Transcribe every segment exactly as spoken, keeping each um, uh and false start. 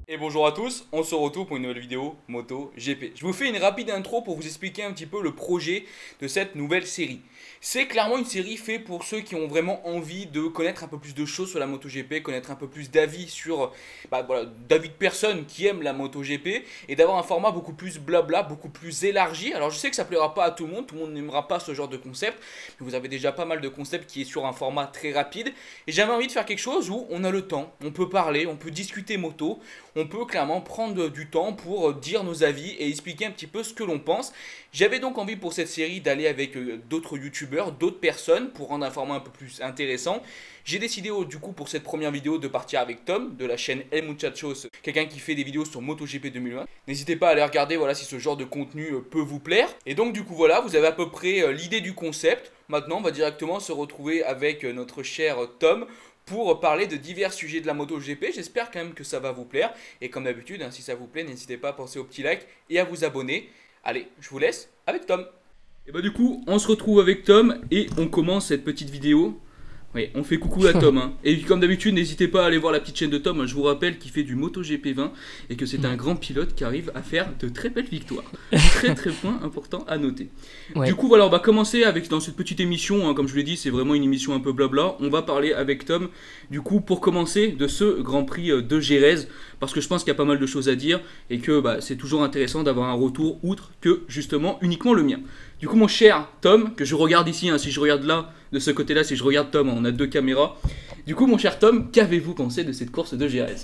Et bonjour à tous, on se retrouve pour une nouvelle vidéo Moto G P. Je vous fais une rapide intro pour vous expliquer un petit peu le projet de cette nouvelle série. C'est clairement une série faite pour ceux qui ont vraiment envie de connaître un peu plus de choses sur la MotoGP, connaître un peu plus d'avis sur, bah, voilà, d'avis de personnes qui aiment la MotoGP et d'avoir un format beaucoup plus blabla, beaucoup plus élargi. Alors je sais que ça plaira pas à tout le monde, tout le monde n'aimera pas ce genre de concept, mais vous avez déjà pas mal de concepts qui est sur un format très rapide. Et j'avais envie de faire quelque chose où on a le temps, on peut parler, on peut discuter moto, on peut clairement prendre du temps pour dire nos avis et expliquer un petit peu ce que l'on pense. J'avais donc envie pour cette série d'aller avec d'autres youtubeurs, d'autres personnes pour rendre un format un peu plus intéressant. J'ai décidé du coup pour cette première vidéo de partir avec Tom de la chaîne El Muchachos, quelqu'un qui fait des vidéos sur MotoGP deux mille vingt. N'hésitez pas à aller regarder voilà, si ce genre de contenu peut vous plaire. Et donc du coup voilà, vous avez à peu près l'idée du concept. Maintenant on va directement se retrouver avec notre cher Tom pour parler de divers sujets de la MotoGP. J'espère quand même que ça va vous plaire. Et comme d'habitude, hein, si ça vous plaît, n'hésitez pas à penser au petit like et à vous abonner. Allez, je vous laisse avec Tom. Et bah du coup, on se retrouve avec Tom et on commence cette petite vidéo. Oui, on fait coucou à Tom. Hein. Et comme d'habitude, n'hésitez pas à aller voir la petite chaîne de Tom. Je vous rappelle qu'il fait du MotoGP vingt et que c'est un grand pilote qui arrive à faire de très belles victoires. Très très point important à noter. Ouais. Du coup, voilà, on va commencer avec dans cette petite émission. Hein, comme je vous l'ai dit, c'est vraiment une émission un peu blabla. On va parler avec Tom. Du coup, pour commencer, de ce Grand Prix de Jerez, parce que je pense qu'il y a pas mal de choses à dire et que bah, c'est toujours intéressant d'avoir un retour outre que justement uniquement le mien. Du coup, mon cher Tom, que je regarde ici, hein, si je regarde là, de ce côté-là, si je regarde Tom, on a deux caméras. Du coup, mon cher Tom, qu'avez-vous pensé de cette course de Jerez?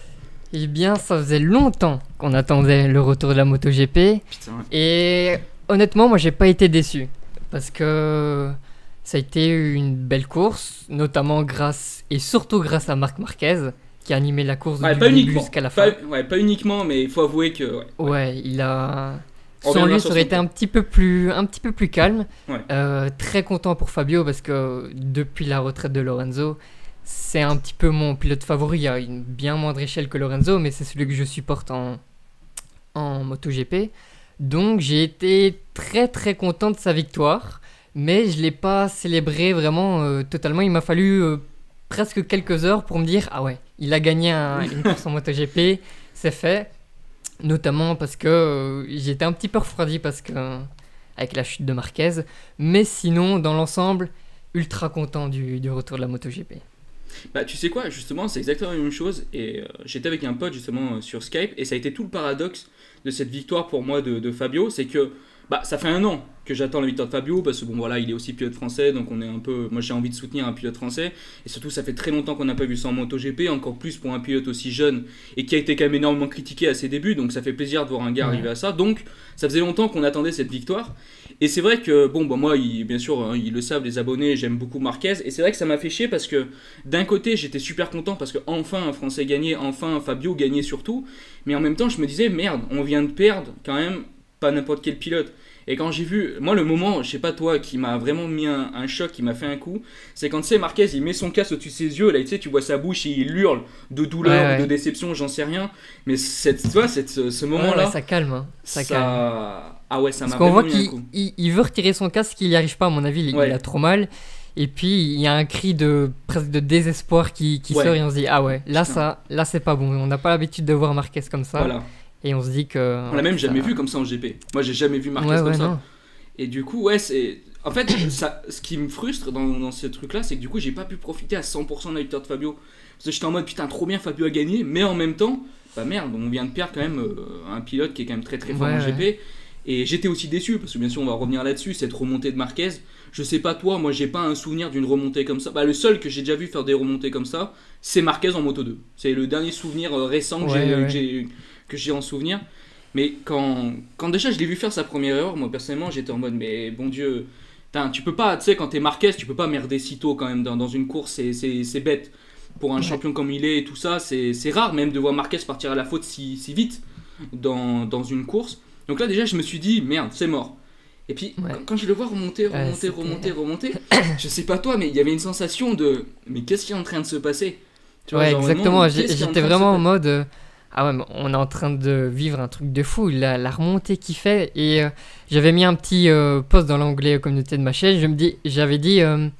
Eh bien, ça faisait longtemps qu'on attendait le retour de la MotoGP. Putain. Et honnêtement, moi, j'ai pas été déçu. Parce que ça a été une belle course, notamment grâce, et surtout grâce à Marc Marquez, qui a animé la course ouais, du pas début uniquement. jusqu'à la fin. Pas, ouais, pas uniquement, mais il faut avouer que... Ouais, ouais. ouais il a... On Sans lui, ça aurait été un petit peu plus, un petit peu plus calme. Ouais. Euh, très content pour Fabio parce que depuis la retraite de Lorenzo, c'est un petit peu mon pilote favori à une bien moindre échelle que Lorenzo, mais c'est celui que je supporte en, en MotoGP. Donc j'ai été très très content de sa victoire, mais je ne l'ai pas célébré vraiment euh, totalement. Il m'a fallu euh, presque quelques heures pour me dire « Ah ouais, il a gagné un, une course en MotoGP, c'est fait ». Notamment parce que euh, j'étais un petit peu refroidi parce que, euh, avec la chute de Marquez. Mais sinon, dans l'ensemble, ultra content du, du retour de la MotoGP. Bah tu sais quoi, justement, c'est exactement la même chose. Et euh, j'étais avec un pote justement euh, sur Skype. Et ça a été tout le paradoxe de cette victoire pour moi de, de Fabio. C'est que bah, ça fait un an que j'attends la victoire de Fabio. Parce que bon voilà, il est aussi pilote français. Donc on est un peu... Moi j'ai envie de soutenir un pilote français. Et surtout ça fait très longtemps qu'on n'a pas vu ça en MotoGP. Encore plus pour un pilote aussi jeune. Et qui a été quand même énormément critiqué à ses débuts. Donc ça fait plaisir de voir un gars ouais. arriver à ça. Donc ça faisait longtemps qu'on attendait cette victoire. Et c'est vrai que, bon, bah moi, il, bien sûr, hein, ils le savent, les abonnés, j'aime beaucoup Marquez. Et c'est vrai que ça m'a fait chier parce que, d'un côté, j'étais super content parce que enfin un Français gagnait, enfin Fabio gagnait surtout. Mais en même temps, je me disais, merde, on vient de perdre quand même pas n'importe quel pilote. Et quand j'ai vu, moi, le moment, je sais pas toi, qui m'a vraiment mis un, un choc, qui m'a fait un coup, c'est quand, tu sais, Marquez, il met son casque au-dessus de ses yeux, là, tu sais, tu vois sa bouche et il hurle de douleur, ouais, ouais. de déception, j'en sais rien. Mais cette, tu vois, cette, ce, ce moment-là. Ouais, ouais, ça calme, hein. Ça, ça calme. Ah ouais, ça m'a Parce qu'on voit mis qu'il un coup. il, il veut retirer son casque, il n'y arrive pas, à mon avis, il, ouais. il a trop mal. Et puis, il y a un cri de, presque de désespoir qui, qui ouais. sort et on se dit, ah ouais, là, ça, là c'est pas bon. On n'a pas l'habitude de voir Marquez comme ça. Voilà. Et on se dit que... On l'a même ça... jamais vu comme ça en G P. Moi, j'ai jamais vu Marquez ouais, comme ouais, ça. Non. Et du coup, ouais, c'est... En fait, ça, ce qui me frustre dans, dans ce truc-là, c'est que du coup, j'ai pas pu profiter à cent pour cent de la victoire de Fabio. Parce que j'étais en mode, putain, trop bien, Fabio a gagné. Mais en même temps, bah merde, on vient de perdre quand même euh, un pilote qui est quand même très très fort ouais, en G P. Ouais. Et j'étais aussi déçu, parce que bien sûr, on va revenir là-dessus, cette remontée de Marquez. Je sais pas toi, moi, j'ai pas un souvenir d'une remontée comme ça. Bah, le seul que j'ai déjà vu faire des remontées comme ça, c'est Marquez en Moto deux. C'est le dernier souvenir euh, récent que ouais, j'ai ouais. j'ai que j'ai en souvenir. Mais quand, quand déjà je l'ai vu faire sa première erreur, moi personnellement j'étais en mode mais bon Dieu, tu peux pas, tu sais, quand t'es Marquez, tu peux pas merder si tôt quand même dans, dans une course, c'est bête. Pour un ouais. champion comme il est et tout ça, c'est rare même de voir Marquez partir à la faute si, si vite dans, dans une course. Donc là déjà je me suis dit merde, c'est mort. Et puis ouais. quand, quand je le vois remonter, remonter, euh, remonter, remonter, je sais pas toi, mais il y avait une sensation de mais qu'est-ce qui est en train de se passer? Tu vois, ouais, exactement, j'étais vraiment en mode. Euh... Ah ouais, on est en train de vivre un truc de fou, la, la remontée qu'il fait. Et euh, j'avais mis un petit euh, post dans l'onglet communauté de ma chaîne. Je me dis, j'avais dit, euh,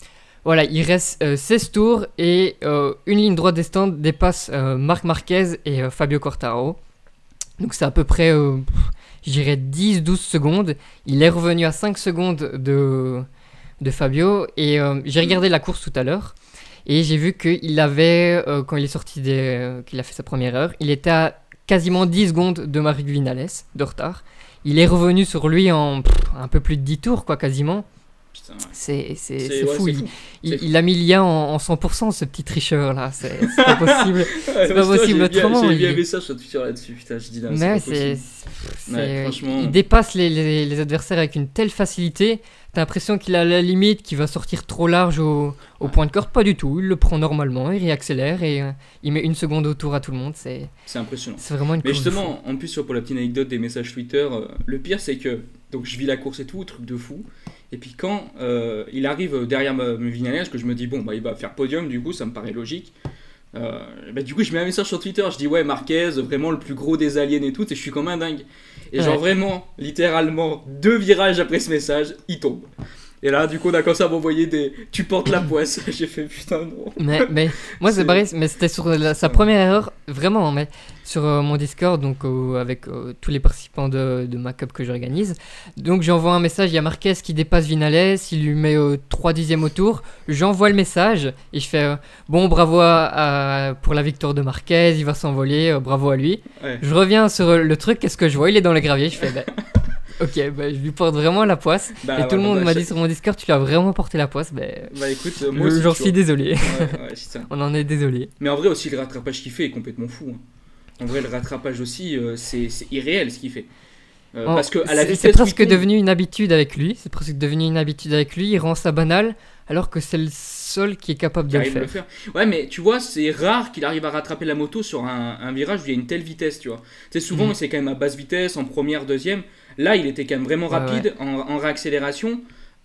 Voilà, il reste euh, seize tours et euh, une ligne droite des stands dépasse euh, Marc Marquez et euh, Fabio Quartararo. Donc c'est à peu près, euh, je dirais, dix douze secondes. Il est revenu à cinq secondes de, de Fabio. Et euh, j'ai regardé la course tout à l'heure. Et j'ai vu qu'il avait, euh, quand il est sorti, des, euh, qu'il a fait sa première heure, il était à quasiment dix secondes de Maverick Viñales de retard. Il est revenu sur lui en pff, un peu plus de dix tours, quoi, quasiment. Putain, ouais. C'est, c'est, C'est- c'est ouais, fou. c'est Il, fou. il- C'est fou. il a mis l'I A en, en cent pour cent, ce petit tricheur là. C'est, c'est pas possible. Ouais, pas parce que possible j'ai bien- autrement, J'ai il- bien un message sur Twitter là-dessus, putain, je dis là, c'est Mais pas c'est, possible. c'est- Ouais, franchement. il dépasse les, les- les adversaires avec une telle facilité. T'as l'impression qu'il a la limite, qu'il va sortir trop large au, au Ouais. point de corde. Pas du tout. Il le prend normalement, il réaccélère et euh, il met une seconde au tour à tout le monde. C'est, C'est impressionnant. c'est vraiment une Mais course de fou. justement, en plus, sur- pour la petite anecdote des messages Twitter, euh, le pire c'est que donc je vis la course et tout, truc de fou. Et puis quand euh, il arrive derrière ma, ma Viñales, que je me dis bon bah il va faire podium, du coup ça me paraît logique. Euh, bah, du coup je mets un message sur Twitter, je dis ouais Marquez, vraiment le plus gros des aliens et tout, et je suis comme un dingue. Et genre Ouais. vraiment, littéralement, deux virages après ce message, il tombe. Et là, du coup, on a commencé à m'envoyer des tu portes la poisse. J'ai fait putain, non. Mais, mais moi c'est C'est- pareil, mais c'était sur la- sa première erreur, vraiment, mais sur euh, mon Discord, donc euh, avec euh, tous les participants de, de ma cup que j'organise. Donc j'envoie un message, il y a Marquez qui dépasse Viñales, il lui met euh, trois dixièmes au tour, j'envoie le message et je fais euh, bon bravo à- à- pour la victoire de Marquez, il va s'envoler, euh, bravo à lui. Ouais. Je reviens sur euh, le truc, qu'est-ce que je vois, il est dans le gravier, je fais bah, ok, bah, je lui porte vraiment la poisse. Bah, et tout le voilà, monde bah, m'a je- dit sur mon Discord, tu lui as vraiment porté la poisse, bah, Bah écoute, euh, moi je- aussi. j'en tu suis vois. désolé. Ouais, ouais, putain. On en est désolé. Mais en vrai aussi, le rattrapage qu'il fait est complètement fou. hein. En vrai, le rattrapage aussi, euh, c'est c'est irréel ce qu'il fait. Euh, Oh, parce que à la c'est- vitesse c'est presque où il tombe- devenu une habitude avec lui. C'est presque devenu une habitude avec lui. Il rend ça banal, alors que c'est le seul qui est capable qui de le arrive à faire. le faire. Ouais, mais tu vois, c'est rare qu'il arrive à rattraper la moto sur un, un virage où il y a une telle vitesse, tu vois. Tu sais, souvent, Mhm. c'est quand même à basse vitesse, en première, deuxième. Là, il était quand même vraiment Ouais, rapide en, en réaccélération.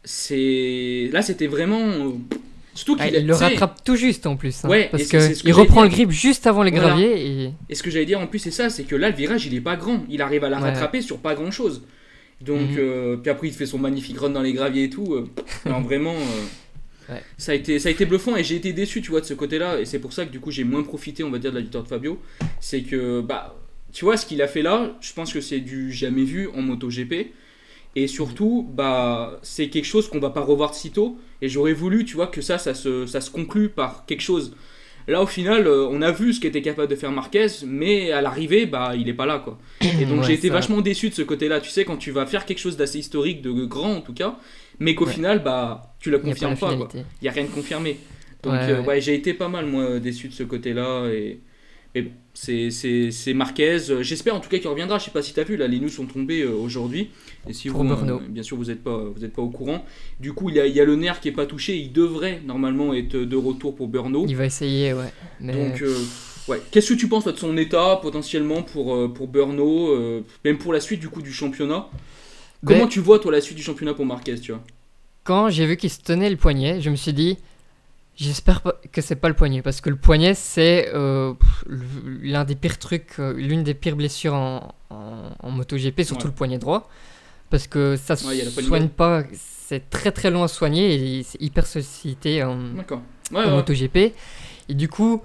C'est là, c'était vraiment. euh, Surtout Ah, qu'il il le tu sais, rattrape tout juste en plus. hein, Ouais, et parce c'est- que c'est ce que il j'allais reprend le dire. grip juste avant les Voilà. graviers. Et... Et ce que j'allais dire en plus, c'est ça, c'est que là, le virage, il est pas grand. Il arrive à la Ouais. rattraper sur pas grand chose. Donc, Mhm. euh, puis après, il fait son magnifique run dans les graviers et tout. euh, non, vraiment, euh, Ouais. ça, a été, ça a été bluffant et j'ai été déçu, tu vois, de ce côté-là. Et c'est pour ça que du coup, j'ai moins profité, on va dire, de la victoire de Fabio. C'est que, bah, tu vois, ce qu'il a fait là, je pense que c'est du jamais vu en MotoGP. Et surtout, bah, c'est quelque chose qu'on va pas revoir de sitôt. Et j'aurais voulu, tu vois, que ça, ça se, ça se conclue par quelque chose. Là, au final, euh, on a vu ce qu'était capable de faire Marquez, mais à l'arrivée, bah, il est pas là, quoi. Et donc, Ouais, j'ai été ça- vachement déçu de ce côté-là. Tu sais, quand tu vas faire quelque chose d'assez historique, de grand en tout cas, mais qu'au Ouais. final, bah, tu la il n'y a pas confirmes la pas, quoi. finalité. Il y a rien de confirmé. Donc, Ouais, euh, ouais. ouais, j'ai été pas mal, moi, déçu de ce côté-là. Et, et bon, c'est, c'est, c'est Marquez. Euh, J'espère en tout cas qu'il reviendra. Je sais pas si t'as vu, là, les news sont tombés euh, aujourd'hui. Et si Pour vous, Brno. euh, bien sûr, vous n'êtes pas, vous êtes pas au courant. Du coup, il y a, il y a le nerf qui est pas touché. Il devrait normalement être de retour pour Brno. Il va essayer, ouais. Mais... Donc, euh, ouais. Qu'est-ce que tu penses toi, de son état potentiellement pour, euh, pour Brno, euh, même pour la suite du coup du championnat? Comment Ben- tu vois toi la suite du championnat pour Marquez, tu vois? Quand j'ai vu qu'il se tenait le poignet, je me suis dit, j'espère pas- que c'est pas le poignet, parce que le poignet c'est euh, pff, le- l'un des pires trucs, euh, l'une des pires blessures en, en, en MotoGP, surtout Ouais. le poignet droit, parce que ça Ouais, il y a la se poignée soigne pas, c'est très très long à soigner et c'est hyper sollicité en, D'accord. Ouais, en ouais. MotoGP. Et du coup,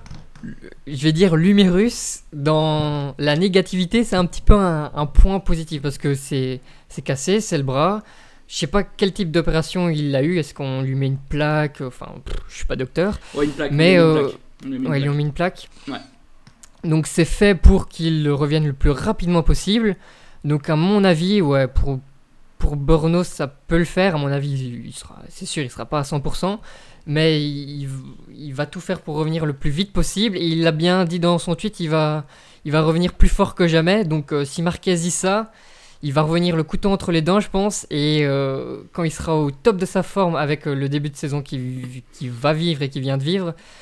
je vais dire l'humérus, dans la négativité, c'est un petit peu un, un point positif parce que c'est c'est cassé, c'est le bras. Je sais pas quel type d'opération il a eu. Est-ce qu'on lui met une plaque? Enfin, pff, je suis pas docteur. Ouais, une plaque. Mais, on lui a mis une euh, plaque. On lui a mis une Ouais, ils lui plaque. ont mis une plaque. Ouais. Donc c'est fait pour qu'il revienne le plus rapidement possible. Donc à mon avis, ouais, pour, pour Brno, ça peut le faire. À mon avis, il, il sera, c'est sûr, il sera pas à cent pour cent. Mais il, il va tout faire pour revenir le plus vite possible. Et il l'a bien dit dans son tweet, il va, il va revenir plus fort que jamais. Donc euh, si Marquez dit ça, il va revenir le couteau entre les dents, je pense. Et euh, quand il sera au top de sa forme avec euh, le début de saison qu'il qui va vivre et qui vient de vivre,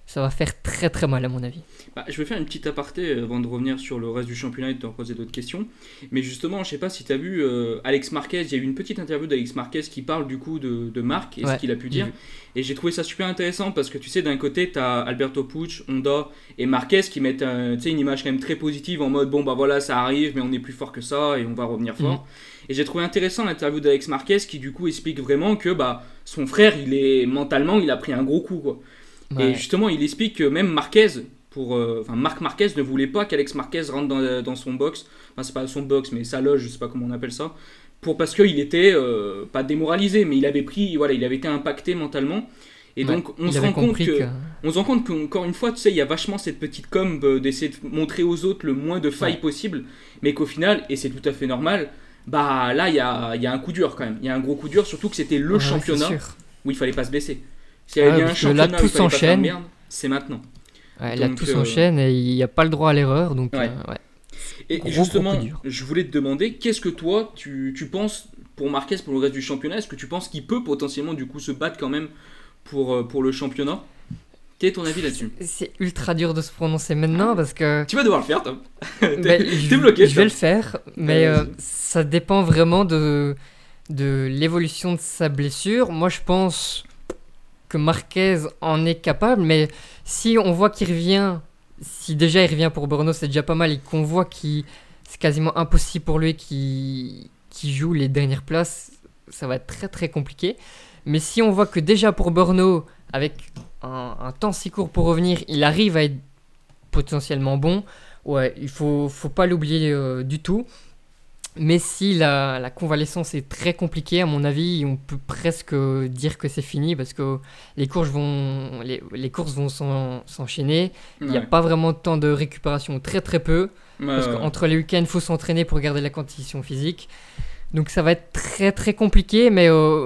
ça va faire très très mal à mon avis. Bah, je vais faire une petite aparté avant de revenir sur le reste du championnat et de te reposer d'autres questions. Mais justement, je sais pas si tu as vu euh, Alex Marquez, il y a eu une petite interview d'Alex Marquez qui parle du coup de, de Marc et Ouais, ce qu'il a pu dire. j'ai vu. Et j'ai trouvé ça super intéressant parce que tu sais, d'un côté, tu as Alberto Puig, Honda et Marquez qui mettent un- tu sais, une image quand même très positive en mode bon bah voilà, ça arrive, mais on est plus fort que ça et on va revenir fort. Et j'ai trouvé intéressant l'interview d'Alex Marquez qui du coup explique vraiment que bah, son frère, il est mentalement, il a pris un gros coup quoi. Et Ouais. justement, il explique que même Marquez, pour, euh, enfin Marc Marquez ne voulait pas qu'Alex Marquez rentre dans, dans son box, enfin c'est pas son box, mais sa loge, je sais pas comment on appelle ça, pour, parce qu'il était euh, pas démoralisé, mais il avait pris, voilà, il avait été impacté mentalement. Et Ouais, donc on il se avait rend compte compris que, que... on se rend compte qu'encore une fois, tu sais, il y a vachement cette petite com euh, d'essayer de montrer aux autres le moins de failles Ouais. possible, mais qu'au final, et c'est tout à fait normal, bah là il y a, il y a un coup dur quand même, il y a un gros coup dur, surtout que c'était le Ouais, c'est championnat sûr. où il fallait pas se blesser. S'il y Ah avait ouais, un parce que là, championnat où tout il fallait pas faire de s'enchaîne. merde, c'est maintenant. Ouais, là, Donc, tout euh, s'enchaîne et il n'y a pas le droit à l'erreur, donc Ouais. euh, ouais. Et Gros, justement, gros coup dur. je voulais te demander, qu'est-ce que toi, tu, tu penses pour Marquez, pour le reste du championnat? Est-ce que tu penses qu'il peut potentiellement du coup se battre quand même pour, euh, pour le championnat? Quel est ton avis là-dessus? C'est ultra dur de se prononcer maintenant parce que Tu vas devoir le faire, Tom. ben, T'es je, t'es bloqué. je vais le Tom. faire, mais Allez, euh, vas-y. ça dépend vraiment de, de l'évolution de sa blessure. Moi, je pense que Marquez en est capable, mais si on voit qu'il revient, si déjà il revient pour Brno, c'est déjà pas mal, et qu'on voit que c'est quasiment impossible pour lui qu'il qu'il joue les dernières places, ça va être très très compliqué. Mais si on voit que déjà pour Brno, avec un, un temps si court pour revenir, il arrive à être potentiellement bon, ouais, il faut, faut pas l'oublier euh, du tout. Mais si la, la convalescence est très compliquée, à mon avis, on peut presque dire que c'est fini parce que les courses vont, les, les courses vont s'en- s'enchaîner. Il n'y a Ouais. pas vraiment de temps de récupération, très très peu. Ouais, Parce ouais. qu'entre les week-ends, il faut s'entraîner pour garder la condition physique. Donc ça va être très très compliqué, mais euh,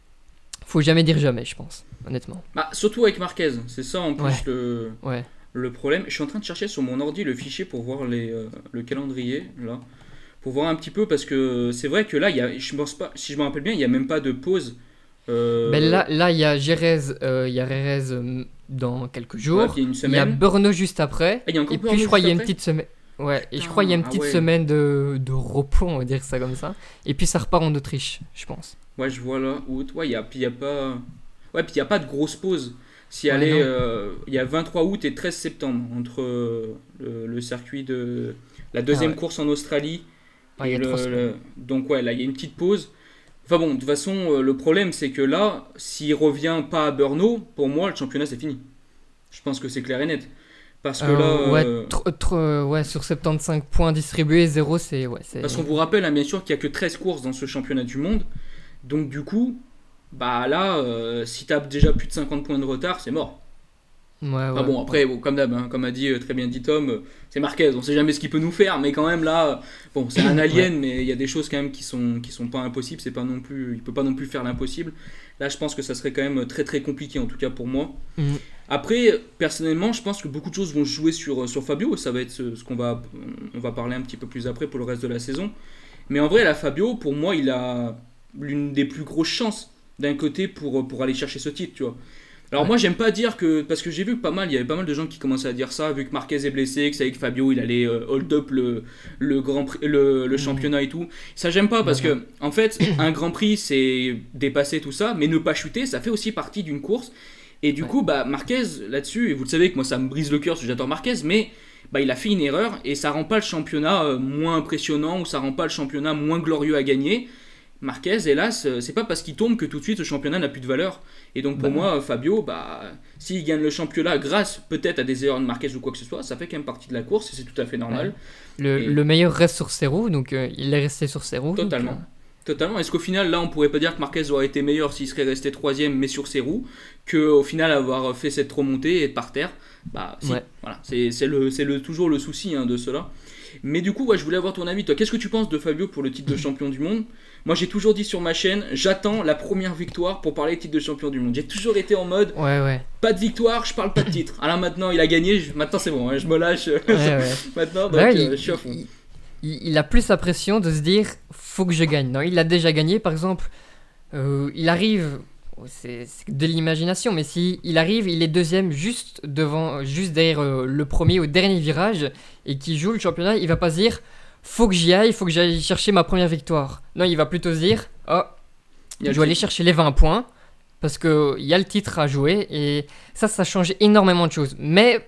faut jamais dire jamais, je pense, honnêtement. Bah, surtout avec Marquez, c'est ça en plus Ouais. le, Ouais. le problème. Je suis en train de chercher sur mon ordi le fichier pour voir les, euh, le calendrier, là. Pour voir un petit peu, parce que c'est vrai que là, il y a, je pense pas, si je me rappelle bien, il n'y a même pas de pause. Euh, Ben là, là, il y a Jerez, euh, il y a Rerez euh, dans quelques ouais, jours. puis il y a une Il y a semaine. Brno juste après. Ah, il y a encore Et puis Brno je crois juste qu'il y a une après petite semaine. Ouais, et je Putain, crois qu'il y a une ah petite ouais. semaine de, de repos, on va dire ça comme ça. Et puis ça repart en Autriche, je pense. Ouais, je vois là, août. Ouais, il y a, puis il y a pas. Ouais, puis il y a pas de grosse pause. Si Ouais, elle est, non. euh, il y a vingt-trois août et treize septembre entre euh, le, le circuit de la deuxième Ah ouais. course en Australie. Ouais, il y a et le- trois semaines. le- donc ouais, là il y a une petite pause. Enfin bon, de toute façon, euh, le problème c'est que là, s'il revient pas à Brno, pour moi le championnat c'est fini. Je pense que c'est clair et net. Parce que Euh, là, ouais, euh, tr- tr- euh, ouais, sur soixante-quinze points distribués, zéro, c'est. Ouais, c'est... parce qu'on vous rappelle, hein, bien sûr, qu'il n'y a que treize courses dans ce championnat du monde. Donc du coup, bah là, euh, si tu as déjà plus de cinquante points de retard, c'est mort. Ouais, ouais. Ah bon, après, bon, comme d'hab, hein, comme a dit euh, très bien dit Tom, euh, c'est Marquez, on sait jamais ce qu'il peut nous faire, mais quand même là, euh, bon, c'est un alien, mais il y a des choses quand même qui sont, qui sont pas impossibles, c'est pas non plus, il peut pas non plus faire l'impossible. Là, je pense que ça serait quand même très très compliqué, en tout cas pour moi. Mhm. Après, personnellement, je pense que beaucoup de choses vont jouer sur, sur Fabio, ça va être ce, ce qu'on va, on va parler un petit peu plus après pour le reste de la saison. Mais en vrai, là, Fabio, pour moi, il a l'une des plus grosses chances d'un côté pour, pour aller chercher ce titre, tu vois. Alors Ouais. moi j'aime pas dire que, parce que j'ai vu que pas mal, il y avait pas mal de gens qui commençaient à dire ça, vu que Marquez est blessé, que ça y est que Fabio il allait euh, hold up le, le, grand prix, le, le Mhm. championnat et tout. Ça j'aime pas parce que en fait un grand prix c'est dépasser tout ça, mais ne pas chuter ça fait aussi partie d'une course. Et du Ouais. coup bah Marquez là-dessus, et vous le savez que moi ça me brise le cœur parce que j'adore Marquez, mais bah, il a fait une erreur et ça rend pas le championnat euh, moins impressionnant ou ça rend pas le championnat moins glorieux à gagner. Marquez, hélas, euh, c'est pas parce qu'il tombe que tout de suite ce championnat n'a plus de valeur. Et donc pour Bah. moi, Fabio, bah, s'il gagne le championnat grâce peut-être à des erreurs de Marquez ou quoi que ce soit, ça fait quand même partie de la course et c'est tout à fait normal. Le, Et- le meilleur reste sur ses roues, donc euh, il est resté sur ses roues. donc, Totalement. euh, Totalement. Est-ce qu'au final, là, on pourrait pas dire que Marquez aurait été meilleur s'il serait resté troisième mais sur ses roues, qu'au final avoir fait cette remontée et être par terre? Bah si, Ouais. voilà. C'est c'est le, c'est le, toujours le souci hein, de cela. Mais du coup, ouais, je voulais avoir ton avis. Toi, qu'est-ce que tu penses de Fabio pour le titre de champion du monde? Moi, j'ai toujours dit sur ma chaîne, j'attends la première victoire pour parler titre de champion du monde. J'ai toujours été en mode, Ouais, ouais. pas de victoire, je parle pas de titre. Alors maintenant, il a gagné, je- maintenant c'est bon, hein, je me lâche. ouais, ouais. maintenant, donc Ouais, euh, il, je suis à fond. il- il- il a plus la pression de se dire faut que je gagne. Non, il a déjà gagné, par exemple. euh, il arrive c'est, c'est de l'imagination. Mais si il arrive, il est deuxième juste devant, juste derrière euh, le premier au dernier virage et qui joue le championnat, il va pas se dire faut que j'y aille, faut que j'aille chercher ma première victoire. Non, il va plutôt se dire oh, je dois aller chercher les vingt points parce qu'il y a le titre à jouer et ça, ça change énormément de choses. Mais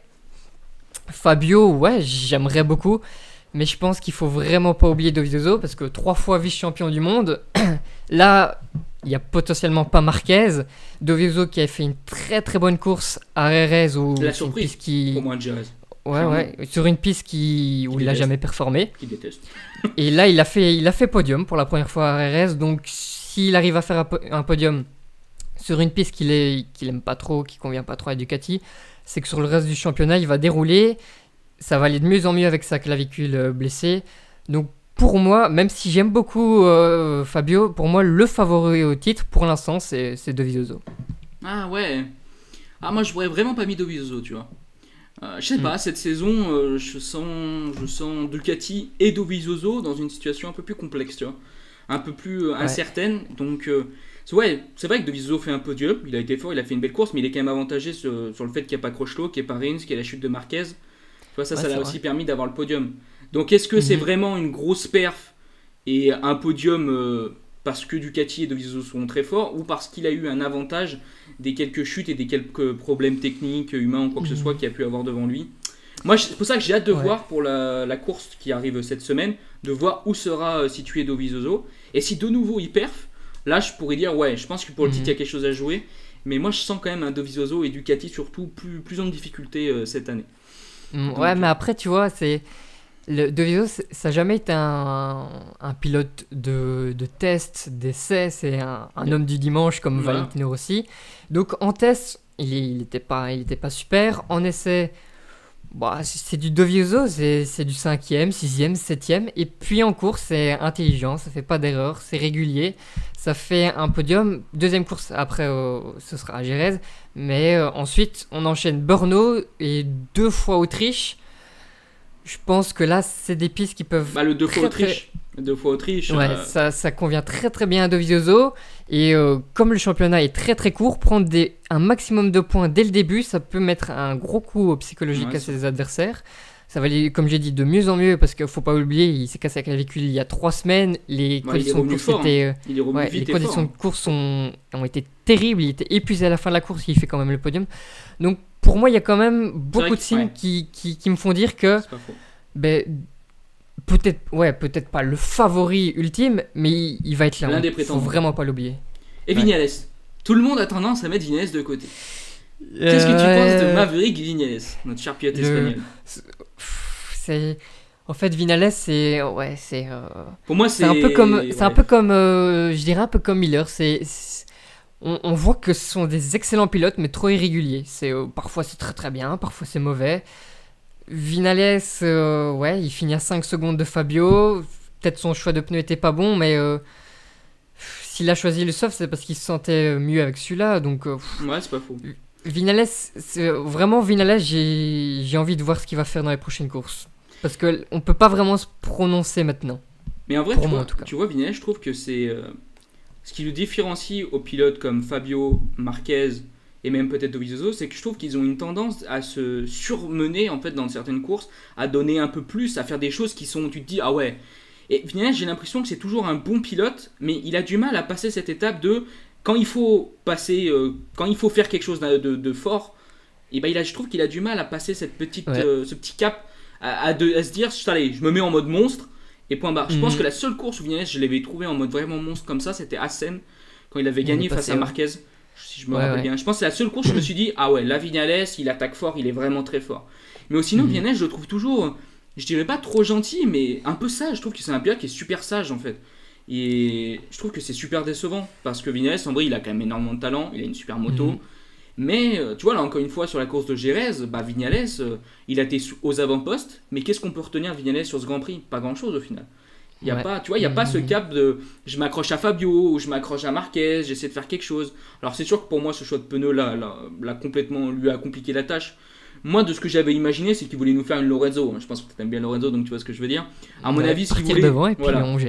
Fabio, ouais, j'aimerais beaucoup. Mais je pense qu'il faut vraiment pas oublier Dovizioso parce que trois fois vice-champion du monde, là, il y a potentiellement pas Marquez. Dovizioso qui a fait une très très bonne course à Jerez ou La surprise, qui... au moins de Jerez. Ouais, ouais, sur une piste qui... où il n'a jamais performé. Qui déteste. Et là, il a, fait, il a fait podium pour la première fois à Jerez. Donc, s'il arrive à faire un, po- un podium sur une piste qu'il est, qu'il aime pas trop, qui convient pas trop à Ducati, c'est que sur le reste du championnat, il va dérouler. Ça va aller de mieux en mieux avec sa clavicule euh, blessée. Donc, pour moi, même si j'aime beaucoup euh, Fabio, pour moi, le favori au titre, pour l'instant, c'est, c'est Dovizioso. Ah ouais. Ah, moi, je pourrais vraiment pas mis Dovizioso, tu vois. Euh, je sais Mm. pas, cette saison, euh, je sens, je sens Ducati et Dovizioso dans une situation un peu plus complexe, tu vois, un peu plus euh, Ouais. incertaine. Donc, euh, c'est, ouais, c'est vrai que Dovizioso fait un podium, il a été fort, il a fait une belle course, mais il est quand même avantagé sur, sur le fait qu'il n'y a pas Crutchlow, qu'il n'y ait pas Rins, qu'il y a la chute de Marquez. Tu vois, ça, Ouais, ça c'est l'a vrai. aussi permis d'avoir le podium. Donc, est-ce que c'est Mhm. vraiment une grosse perf et un podium euh, parce que Ducati et Dovizioso sont très forts ou parce qu'il a eu un avantage des quelques chutes et des quelques problèmes techniques, humains ou quoi que ce Mhm. soit qu'il a pu avoir devant lui. Moi, c'est pour ça que j'ai hâte de Ouais. voir pour la, la course qui arrive cette semaine, de voir où sera euh, situé Dovizioso. Et si de nouveau il perf, là je pourrais dire ouais, je pense que pour le Mhm. titre il y a quelque chose à jouer. Mais moi je sens quand même un Dovizioso et Ducati surtout plus, plus en difficulté euh, cette année. Mm, Donc, ouais, euh, mais après, tu vois, c'est... Le Dovizioso, c'est- ça n'a jamais été un, un pilote de, de test, d'essai. C'est un, un homme du dimanche comme Voilà. Valentino Rossi. Donc, en test, il n'était pas, il était pas super. En essai, bah, c'est c'est du Dovizioso. C'est c'est du cinquième, sixième, septième. Et puis en course, c'est intelligent. Ça fait pas d'erreur. C'est régulier. Ça fait un podium. Deuxième course, après, euh, ce sera à Jerez. Mais euh, ensuite, on enchaîne Brno et deux fois Autriche. Je pense que là, c'est des pistes qui peuvent. Bah, le deux fois très, Autriche. Le deux fois Autriche. Ouais, euh, ça, ça convient très très bien à Dovizioso. Et euh, comme le championnat est très très court, prendre des, un maximum de points dès le début, ça peut mettre un gros coup psychologique Ouais, à ça- ses adversaires. Ça va aller, comme j'ai dit, de mieux en mieux parce qu'il faut pas oublier, il s'est cassé la clavicule il y a trois semaines. Les Ouais, il est conditions de revenu course fort, étaient. euh, il est revenu Ouais, vite les et conditions fort. de course ont, ont été terribles. Il était épuisé à la fin de la course. Il fait quand même le podium. Donc pour moi, il y a quand même beaucoup vrai de que- signes ouais. qui, qui, qui me font dire que C'est pas faux. ben, peut-être, ouais, peut-être pas le favori ultime, mais il, il va être là. L'un hein. des Faut prétendants. vraiment pas l'oublier. Et Ouais. Vignales. Tout le monde a tendance à mettre Vignales de côté. Qu'est-ce que tu Euh, penses de Maverick Vignales, notre cher pilote le- espagnol? pff, C'est, en fait, Vinales, c'est, ouais, c'est, euh, Pour moi, c'est c'est un peu comme, c'est un ouais. peu comme, euh, je dirais un peu comme Miller. C'est, c'est- on, on voit que ce sont des excellents pilotes, mais trop irréguliers. C'est, euh, parfois c'est très très bien, parfois c'est mauvais. Vinales, euh, ouais, il finit à cinq secondes de Fabio. Peut-être son choix de pneu était pas bon, mais euh, s'il a choisi le soft, c'est parce qu'il se sentait mieux avec celui-là. Donc, euh, pff, Ouais, c'est pas faux. Vinales, c'est, vraiment Vinales, j'ai, j'ai envie de voir ce qu'il va faire dans les prochaines courses. Parce qu'on peut pas vraiment se prononcer maintenant. Mais en vrai, Pour tu moi, vois, en tout cas. tu vois, Vignales, je trouve que c'est euh, ce qui le différencie aux pilotes comme Fabio, Marquez et même peut-être Dovizioso, c'est que je trouve qu'ils ont une tendance à se surmener en fait dans certaines courses, à donner un peu plus, à faire des choses qui sont, tu te dis ah ouais. Et Vignales, j'ai l'impression que c'est toujours un bon pilote, mais il a du mal à passer cette étape de quand il faut passer, euh, quand il faut faire quelque chose de, de- de fort. Et ben il a, je trouve qu'il a du mal à passer cette petite, Ouais. euh, ce petit cap, à, à de- à se dire allez, je me mets en mode monstre. Et point barre. Je Mhm. pense que la seule course où Vignales, je l'avais trouvé en mode vraiment monstre comme ça, c'était Assen, quand il avait Il gagné est face passé, à ouais. Marquez, si je me Ouais, rappelle ouais. bien. Je pense que c'est la seule course où je me suis dit, ah ouais, là Vignales, il attaque fort, il est vraiment très fort. Mais sinon, Mhm. Vignales, je le trouve toujours, je dirais pas trop gentil, mais un peu sage. Je trouve que c'est un pilote qui est super sage en fait. Et je trouve que c'est super décevant, parce que Vignales, en vrai, il a quand même énormément de talent, il a une super moto. Mhm. Mais euh, tu vois, là encore une fois, sur la course de Jerez, bah, Vignales, euh, il a été sous- aux avant-postes, mais qu'est-ce qu'on peut retenir de Vignales sur ce Grand Prix? Pas grand-chose au final. Il y a Ouais. pas, tu vois, il n'y a pas ce Mhm. cap de je m'accroche à Fabio ou je m'accroche à Marquez, j'essaie de faire quelque chose. Alors c'est sûr que pour moi, ce choix de pneu là, là, là, complètement lui a compliqué la tâche. Moi, de ce que j'avais imaginé, c'est qu'il voulait nous faire une Lorenzo. Je pense que tu aimes bien Lorenzo, donc tu vois ce que je veux dire. À mon Ouais, avis, ce qu'il partir voulait, devant et puis voilà. on gère.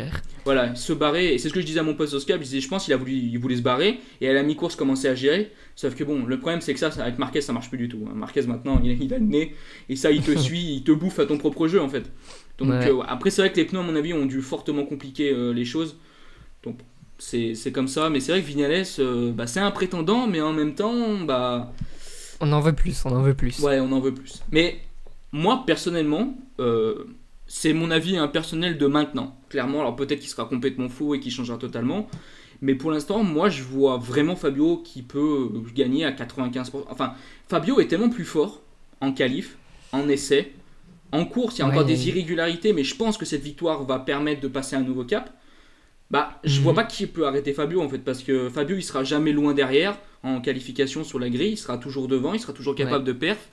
voilà, se barrer. Et c'est ce que je disais à mon pote Oscar. Je disais, je pense qu'il a voulu, il voulait se barrer. Et à la mi-course, commencer à gérer. Sauf que bon, le problème, c'est que ça, ça avec Marquez, ça marche plus du tout. Marquez, maintenant, il, il a le nez. Et ça, il te suit, il te bouffe à ton propre jeu, en fait. Donc, Ouais. euh, après, c'est vrai que les pneus, à mon avis, ont dû fortement compliquer euh, les choses. Donc, c'est, c'est comme ça. Mais c'est vrai que Vignales, euh, bah, c'est un prétendant, mais en même temps, bah. On en veut plus, on en veut plus. Ouais, on en veut plus. Mais moi, personnellement, euh, c'est mon avis hein, personnel de maintenant. Clairement, alors peut-être qu'il sera complètement faux et qu'il changera totalement. Mais pour l'instant, moi, je vois vraiment Fabio qui peut gagner à quatre-vingt-quinze pour cent. Enfin, Fabio est tellement plus fort en qualif, en essai, en course. Il y a Ouais, encore il y a- des irrégularités, mais je pense que cette victoire va permettre de passer à un nouveau cap. Bah, je Mhm. vois pas qui peut arrêter Fabio en fait, parce que Fabio il sera jamais loin derrière en qualification sur la grille, il sera toujours devant, il sera toujours capable de perf.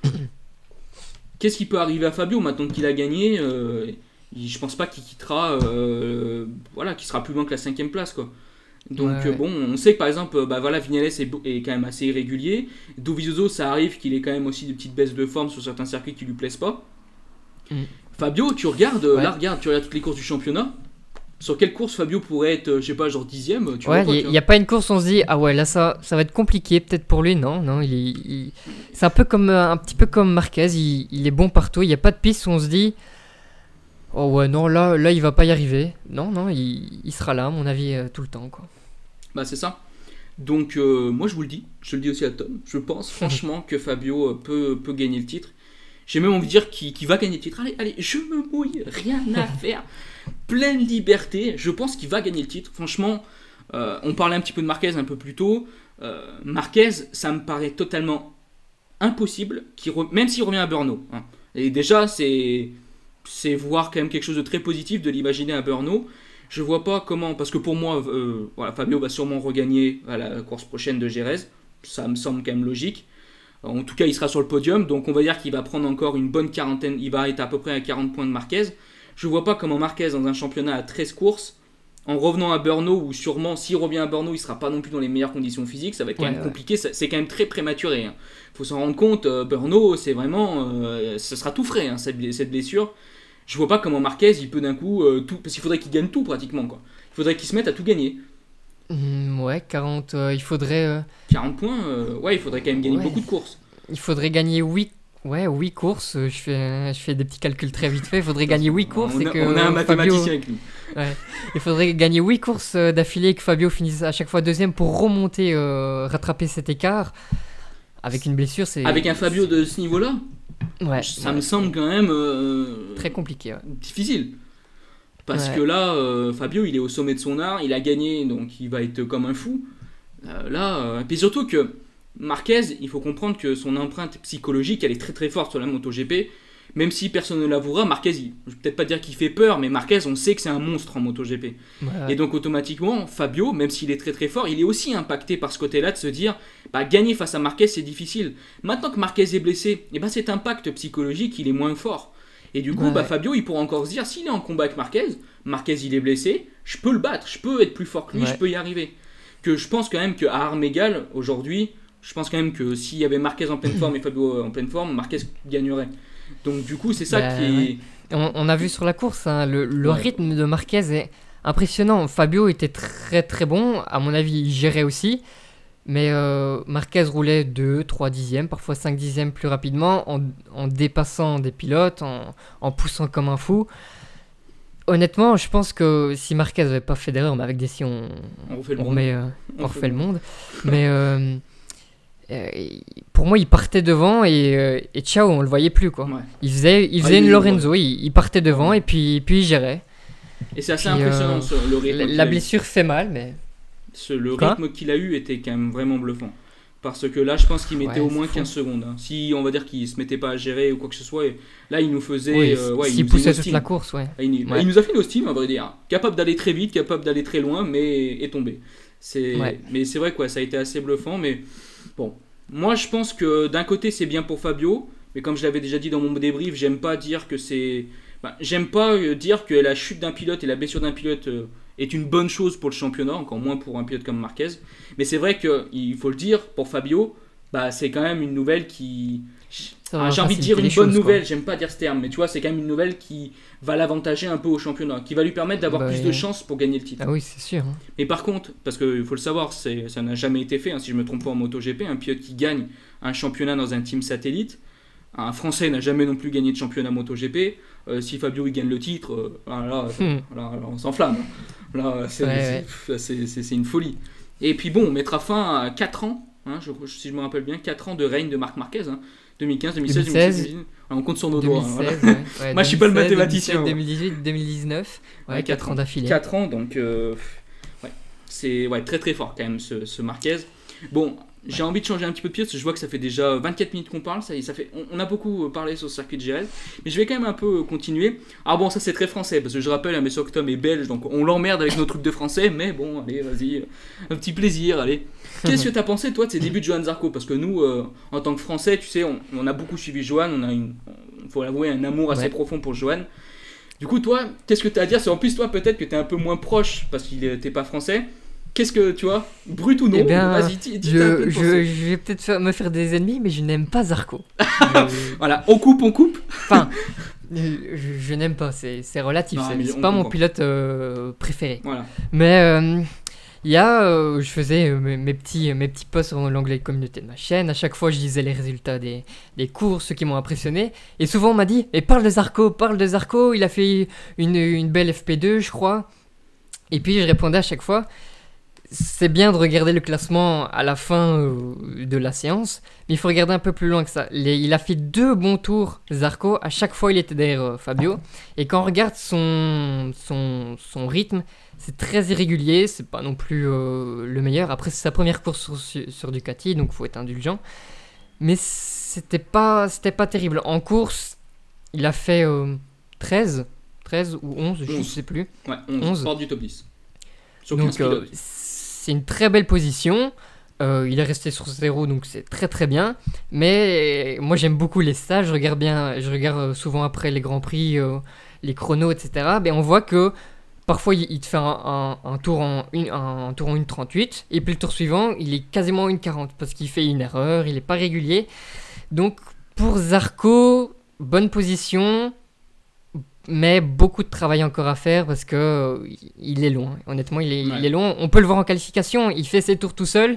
Qu'est-ce qui peut arriver à Fabio maintenant qu'il a gagné euh, il- Je pense pas qu'il quittera, euh, voilà, qu'il sera plus loin que la cinquième place quoi. Donc Ouais, euh, ouais. bon, on sait que par exemple, euh, bah voilà, Vignales est, beau- est quand même assez irrégulier. Dovizioso, ça arrive qu'il ait quand même aussi des petites baisses de forme sur certains circuits qui lui plaisent pas. Mm. Fabio, tu regardes, euh, Ouais. là regarde, tu regardes toutes les courses du championnat. Sur quelle course Fabio pourrait être, euh, je sais pas, genre dixième tu Ouais, vois pas, il tu n'y a vois. pas une course où on se dit ah ouais là ça ça va être compliqué peut-être pour lui non non il, est- il- c'est un peu comme euh, un petit peu comme Marquez il, il est bon partout il n'y a pas de piste où on se dit oh ouais non là là il va pas y arriver non non il, il sera là à mon avis euh, tout le temps quoi. Bah c'est ça. Donc euh, moi je vous le dis, je le dis aussi à Tom, je pense franchement que Fabio euh, peut, peut gagner le titre. J'ai même envie de dire qu'il qu'il va gagner le titre. Allez, allez, je me mouille, rien à faire. Pleine liberté, je pense qu'il va gagner le titre. Franchement, euh, on parlait un petit peu de Marquez un peu plus tôt. Euh, Marquez, ça me paraît totalement impossible, qu'il re- même s'il revient à Brno. Hein. Et déjà, c'est c'est voir quand même quelque chose de très positif de l'imaginer à Brno. Je vois pas comment, parce que pour moi, euh, voilà, Fabio va sûrement regagner à la course prochaine de Jerez. Ça me semble quand même logique. En tout cas, il sera sur le podium, donc on va dire qu'il va prendre encore une bonne quarantaine. Il va être à peu près à quarante points de Marquez. Je vois pas comment Marquez, dans un championnat à treize courses, en revenant à Brno, où sûrement, s'il revient à Brno, il sera pas non plus dans les meilleures conditions physiques, ça va être quand Ouais, même ouais. compliqué, ça- c'est quand même très prématuré. Hein. Faut s'en rendre compte, euh, Brno, c'est vraiment. Euh, ce sera tout frais, hein, cette, ble- cette blessure. Je vois pas comment Marquez, il peut d'un coup. euh, tout, parce qu'il faudrait qu'il gagne tout pratiquement, quoi. Il faudrait qu'il se mette à tout gagner. Hmm, ouais quarante euh, il faudrait euh, quarante points, euh, ouais, il faudrait quand même gagner Ouais. beaucoup de courses. il faudrait gagner huit ouais huit courses euh, je fais je fais des petits calculs très vite fait il faudrait gagner huit courses on, et a, que on a un euh, mathématicien Fabio avec nous. il faudrait gagner huit courses euh, d'affilée et que Fabio finisse à chaque fois deuxième pour remonter euh, rattraper cet écart avec une blessure c'est Avec un Fabio de ce niveau-là, ouais, ça ouais, me semble quand même euh, très compliqué ouais. difficile. Parce Ouais. que là, euh, Fabio, il est au sommet de son art, il a gagné, donc il va être comme un fou. Euh, là, euh, et puis surtout que Marquez, il faut comprendre que son empreinte psychologique, elle est très très forte sur la MotoGP. Même si personne ne l'avouera, Marquez, il- je vais peut-être pas dire qu'il fait peur, mais Marquez, on sait que c'est un monstre en MotoGP. Ouais, Et donc automatiquement, Fabio, même s'il est très très fort, il est aussi impacté par ce côté-là de se dire, bah gagner face à Marquez c'est difficile. Maintenant que Marquez est blessé, et bah cet impact psychologique il est moins fort. Et du coup, Ouais. bah Fabio il pourra encore se dire, s'il est en combat avec Marquez, Marquez il est blessé, je peux le battre, je peux être plus fort que lui, Ouais. je peux y arriver. Que je pense quand même qu'à armes égales, aujourd'hui, je pense quand même que s'il y avait Marquez en pleine forme et Fabio en pleine forme, Marquez gagnerait. Donc du coup c'est ça Bah, qui est... ouais. On, on a vu sur la course, hein, le, le Ouais. rythme de Marquez est impressionnant. Fabio était très très bon, à mon avis il gérait aussi, mais euh, Marquez roulait deux, trois dixièmes, parfois cinq dixièmes plus rapidement, en, en dépassant des pilotes, en, en poussant comme un fou. Honnêtement, je pense que si Marquez n'avait pas fait d'erreur, mais avec des si on, On refait le on, monde. remet, euh, On on refait refait le le monde, mais euh, euh, pour moi il partait devant et, euh, et ciao, on le voyait plus quoi. Ouais. Il faisait, il Ah, faisait il- une Lorenzo, il, il partait devant Ouais. et puis, puis il gérait. Et c'est assez Puis, impressionnant euh, ce- le rythme La, qu'il la a eu. blessure fait mal, mais Ce- le Quoi rythme qu'il a eu était quand même vraiment bluffant. Parce que là, je pense qu'il mettait Ouais, au moins c'est fou. quinze secondes. hein. Si on va dire qu'il se mettait pas à gérer ou quoi que ce soit, et là, il nous faisait. oui, euh, ouais, il s'il nous faisait poussait nos toute steam. la course, ouais. Ah, Il, bah, Ouais. il nous a fait nos steam, à vrai dire. Capable d'aller très vite, capable d'aller très loin, mais est tombé. C'est... Ouais. Mais c'est vrai, quoi, ça a été assez bluffant. Mais bon, moi, je pense que d'un côté, c'est bien pour Fabio. Mais comme je l'avais déjà dit dans mon débrief, j'aime pas dire que c'est. Bah, j'aime pas euh, dire que la chute d'un pilote et la blessure d'un pilote euh, est une bonne chose pour le championnat, encore moins pour un pilote comme Marquez. Mais c'est vrai qu'il faut le dire, pour Fabio, bah, c'est quand même une nouvelle qui... Ça Ah, va j'ai envie de faciliter dire une les bonne choses, quoi. nouvelle, j'aime pas dire ce terme, mais tu vois, c'est quand même une nouvelle qui va l'avantager un peu au championnat, qui va lui permettre d'avoir Bah, plus ouais. de chances pour gagner le titre. Ah oui, c'est sûr. hein. Mais par contre, parce qu'il faut le savoir, c'est, ça n'a jamais été fait, hein, si je me trompe pas en MotoGP, un pilote qui gagne un championnat dans un team satellite, un Français n'a jamais non plus gagné de championnat MotoGP, euh, si Fabio il gagne le titre, euh, là, là, Hmm. là, là, on s'enflamme. Là, c'est, Ouais, c'est, c'est- c'est- c'est une folie. Et puis bon, on mettra fin à quatre ans, hein, je- si je me rappelle bien, quatre ans de règne de Marc Marquez, hein, deux mille quinze, deux mille seize, deux mille dix-sept, deux mille dix-neuf. On compte sur nos doigts. hein, voilà. deux mille seize, ouais. Ouais, Moi, je suis pas le deux mille seize, mathématicien, deux mille dix-sept, deux mille dix-neuf, ouais, Ouais, quatre ans d'affilée. quatre ans, donc euh, ouais, c'est ouais, très très fort quand même ce, ce Marquez. Bon, j'ai envie de changer un petit peu de pied parce que je vois que ça fait déjà vingt-quatre minutes qu'on parle, ça, y est, ça fait, on, on a beaucoup parlé sur ce circuit de Jerez, mais je vais quand même un peu continuer. Ah bon, ça c'est très français parce que je rappelle, hein, mais sûr que Tom est belge, donc on l'emmerde avec nos trucs de français, mais bon, allez, vas-y, un petit plaisir, allez. Qu'est-ce que t'as pensé toi de ces débuts de Johan Zarco? Parce que nous, euh, en tant que Français, tu sais, on, on a beaucoup suivi Johan, on a une, faut l'avouer, un amour assez Ouais. profond pour Johan. Du coup, toi, qu'est-ce que tu as à dire? C'est en plus, toi, peut-être que tu es un peu moins proche parce qu'il n'était pas français. Qu'est-ce que, tu vois, brut ou non? Eh bien, Vas-y, dis, dis ta Je, pleine je, pensée. je vais peut-être faire- me faire des ennemis, mais je n'aime pas Zarco. Je- Voilà, on coupe, on coupe. Enfin, je, je n'aime pas, c'est c'est relatif, Non, c'est mais c'est on pas mon comprend. pilote euh, préféré. Voilà. Mais euh, il y a, euh, je faisais euh, mes, mes petits, mes petits posts sur l'onglet communauté de ma chaîne. À chaque fois, je disais les résultats des, des courses, ceux qui m'ont impressionné. Et souvent, on m'a dit et parle de Zarco, parle de Zarco. Il a fait une, une belle F P deux, je crois. Et puis, je répondais à chaque fois c'est bien de regarder le classement à la fin euh, de la séance, mais il faut regarder un peu plus loin que ça. Les- il a fait deux bons tours, Zarco. À chaque fois, il était derrière euh, Fabio. Et quand on regarde son, son, son rythme, c'est très irrégulier, c'est pas non plus euh, le meilleur. Après, c'est sa première course sur, sur, sur Ducati, donc faut être indulgent. Mais c'était pas, c'était pas terrible. En course, il a fait euh, treize, treize ou onze, je onze. sais plus. Ouais, onze, onze. porte du top dix. Sur quinze Donc, euh, pilotes. c'est une très belle position. Euh, il est resté sur zéro, donc c'est très très bien. Mais euh, moi, j'aime beaucoup les stages. Je regarde bien, je regarde euh, souvent après les grands prix, euh, les chronos, et cetera. Ben, on voit que parfois, il, il te fait un, un- un tour en une, un tour en une trente-huit, et puis le tour suivant, il est quasiment en une quarante parce qu'il fait une erreur, il n'est pas régulier. Donc, pour Zarco, bonne position. Mais beaucoup de travail encore à faire parce que euh, il est loin. Honnêtement, il est, Ouais. il est loin. On peut le voir en qualification. Il fait ses tours tout seul.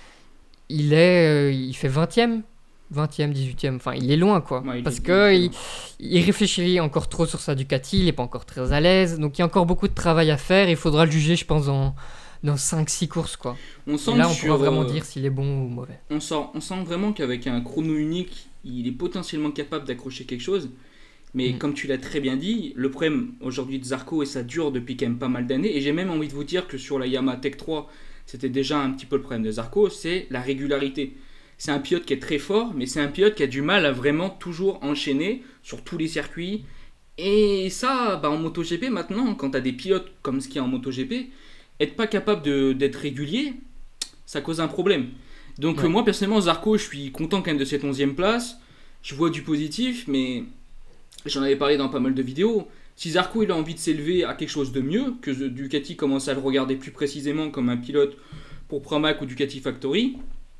Il est, euh, il fait vingtième, vingtième, dix-huitième. Enfin, il est loin quoi. Ouais, il parce est- que il est il, il réfléchit encore trop sur sa Ducati. Il est pas encore très à l'aise. Donc il y a encore beaucoup de travail à faire. Il faudra le juger, je pense, dans dans cinq six courses quoi. On sent Et là, que on sur, pourra vraiment euh, dire s'il est bon ou mauvais. on sent, on sent vraiment qu'avec un chrono unique, il est potentiellement capable d'accrocher quelque chose. Mais Mm. comme tu l'as très bien dit, le problème aujourd'hui de Zarco, et ça dure depuis quand même pas mal d'années, et j'ai même envie de vous dire que sur la Yamaha Tech trois, c'était déjà un petit peu le problème de Zarco, c'est la régularité. C'est un pilote qui est très fort, mais c'est un pilote qui a du mal à vraiment toujours enchaîner sur tous les circuits. Et ça, bah, en MotoGP maintenant, quand tu as des pilotes comme ce qu'il y a en MotoGP, être pas capable de- d'être régulier, ça cause un problème. Donc Ouais. euh, moi personnellement, Zarco, je suis content quand même de cette onzième place. Je vois du positif, mais j'en avais parlé dans pas mal de vidéos. Si Zarco il a envie de s'élever à quelque chose de mieux, que Ducati commence à le regarder plus précisément comme un pilote pour Pramac ou Ducati Factory,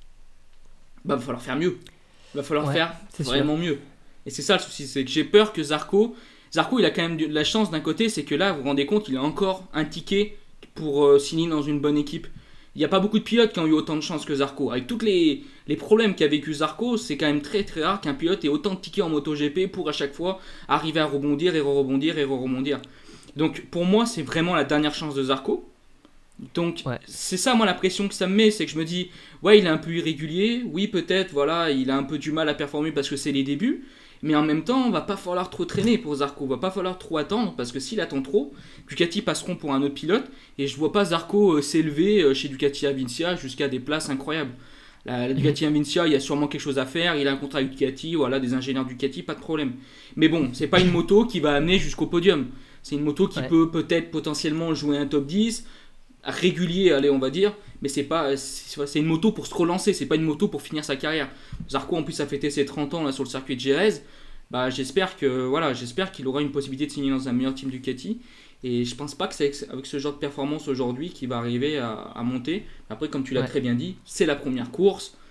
bah va falloir faire mieux. Va falloir Ouais, faire c'est sûr. vraiment mieux. Et c'est ça le souci, c'est que j'ai peur que Zarco, Zarco il a quand même de la chance d'un côté, c'est que là, vous vous rendez compte, il a encore un ticket pour euh, signer dans une bonne équipe. Il n'y a pas beaucoup de pilotes qui ont eu autant de chance que Zarco. Avec tous les, les problèmes qu'a vécu Zarco, c'est quand même très très rare qu'un pilote ait autant de tickets en MotoGP pour à chaque fois arriver à rebondir et rebondir et rebondir. Donc pour moi, c'est vraiment la dernière chance de Zarco. Donc Ouais. c'est ça moi la pression que ça me met, c'est que je me dis ouais il est un peu irrégulier, oui peut-être voilà il a un peu du mal à performer parce que c'est les débuts, mais en même temps va pas falloir trop traîner pour Zarco, va pas falloir trop attendre parce que s'il attend trop, Ducati passeront pour un autre pilote et je vois pas Zarco euh, s'élever euh, chez Ducati Avincia jusqu'à des places incroyables. La, la Ducati Avincia il y a sûrement quelque chose à faire, il a un contrat avec Ducati, voilà des ingénieurs Ducati, pas de problème. Mais bon c'est pas une moto qui va amener jusqu'au podium, c'est une moto qui Ouais. peut peut-être potentiellement jouer un top dix régulier, allez, on va dire, mais c'est pas, c'est c'est une moto pour se relancer, c'est pas une moto pour finir sa carrière. Zarco en plus a fêté ses trente ans là sur le circuit de Jerez. Bah j'espère que voilà, j'espère qu'il aura une possibilité de signer dans un meilleur team Ducati. Et je pense pas que c'est avec, avec ce genre de performance aujourd'hui qu'il va arriver à, à monter. Après, comme tu l'as Ouais. très bien dit, c'est la première course.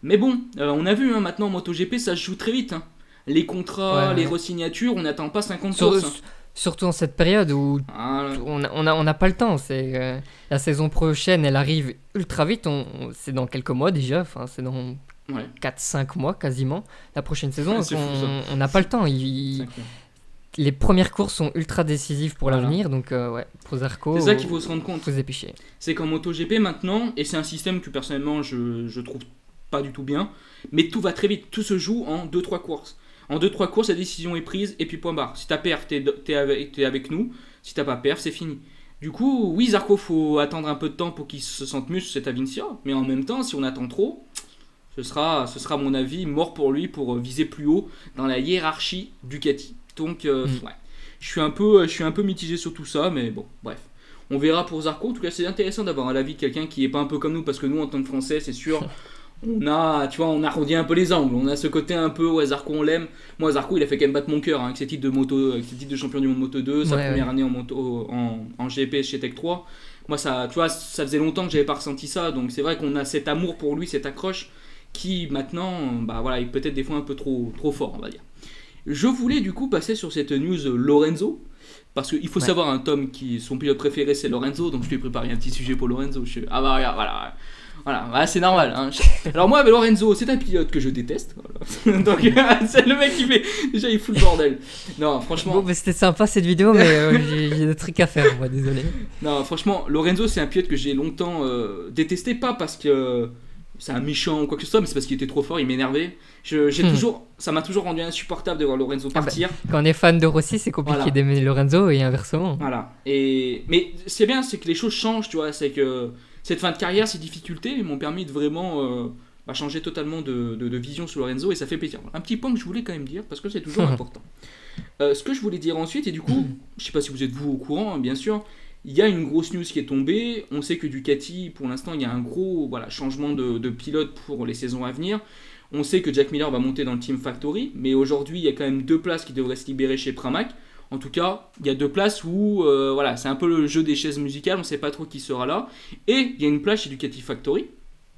Mais bon, euh, on a vu hein, maintenant en MotoGP, ça se joue très vite. Hein. Les contrats, Ouais, les ouais. re-signatures, on n'attend pas cinquante Sur- courses. hein. Surtout en cette période où Ah, on n'a on a, on a pas le temps. C'est, euh, la saison prochaine, elle arrive ultra vite. On, on- c'est dans quelques mois déjà. Enfin, c'est dans ouais. quatre cinq mois quasiment. La prochaine saison, C'est donc fou, ça. on on n'a pas le temps. Il- C'est clair. les premières courses sont ultra décisives pour Voilà. l'avenir. Donc, euh, ouais, pour Zarco, C'est ça qu'il faut se rendre compte. faut se dépêcher. C'est qu'en MotoGP maintenant, et c'est un système que personnellement je, je trouve pas du tout bien, mais tout va très vite, tout se joue en deux trois courses. En deux trois courses, la décision est prise et puis point barre. Si t'as perf, t'es, t'es, avec, t'es avec nous, si t'as pas perf, c'est fini. Du coup, oui, Zarco, faut attendre un peu de temps pour qu'il se sente mieux sur cette Avincia, mais en même temps, si on attend trop, ce sera, ce sera à mon avis mort pour lui pour viser plus haut dans la hiérarchie Ducati. Donc, euh, Mm. ouais, je suis un peu, je suis un peu mitigé sur tout ça, mais bon, bref. On verra pour Zarco. En tout cas, c'est intéressant d'avoir l'avis de quelqu'un qui est pas un peu comme nous, parce que nous, en tant que Français, c'est sûr, on a, tu vois, on arrondit un peu les angles. On a ce côté un peu, ouais, Zarco, on l'aime. Moi, Zarco, il a fait quand même battre mon cœur hein, avec ses titres de moto, avec ses titres de champion du monde Moto deux, sa Ouais, première ouais. année en moto, en, en G P chez Tech trois. Moi, ça, tu vois, ça faisait longtemps que j'avais pas ressenti ça, donc c'est vrai qu'on a cet amour pour lui, cette accroche, qui maintenant, bah voilà, est peut-être des fois un peu trop, trop fort, on va dire. Je voulais du coup passer sur cette news euh, Lorenzo. Parce qu'il faut Ouais. savoir, un Tom, qui, son pilote préféré c'est Lorenzo, donc je lui ai préparé un petit sujet pour Lorenzo. Je suis, ah bah regarde, voilà, voilà, voilà, c'est normal. Hein. Alors moi, avec Lorenzo, c'est un pilote que je déteste. Voilà. Donc c'est le mec qui fait, déjà il fout le bordel. Non, franchement, Bon, mais c'était sympa cette vidéo, mais euh, j'ai, j'ai des trucs à faire, moi, désolé. non, franchement, Lorenzo c'est un pilote que j'ai longtemps euh, détesté, pas parce que euh, c'est un méchant ou quoi que ce soit, mais c'est parce qu'il était trop fort, il m'énervait. Je, j'ai Hmm. toujours, ça m'a toujours rendu insupportable de voir Lorenzo Ah bah. partir. Quand on est fan de Rossi, c'est compliqué Voilà. d'aimer Lorenzo et inversement. Voilà. Et mais c'est bien, c'est que les choses changent, tu vois. C'est que cette fin de carrière, ces difficultés m'ont permis de vraiment euh, bah, changer totalement de, de- de vision sur Lorenzo et ça fait plaisir. Un petit point que je voulais quand même dire parce que c'est toujours important. Euh, ce que je voulais dire ensuite, et du coup, je sais pas si vous êtes vous au courant, hein, bien sûr. Il y a une grosse news qui est tombée. On sait que Ducati, pour l'instant, il y a un gros voilà, changement de, de pilote pour les saisons à venir. On sait que Jack Miller va monter dans le Team Factory, mais aujourd'hui, il y a quand même deux places qui devraient se libérer chez Pramac. En tout cas, il y a deux places où euh, voilà, c'est un peu le jeu des chaises musicales, on ne sait pas trop qui sera là. Et il y a une place chez Ducati Factory.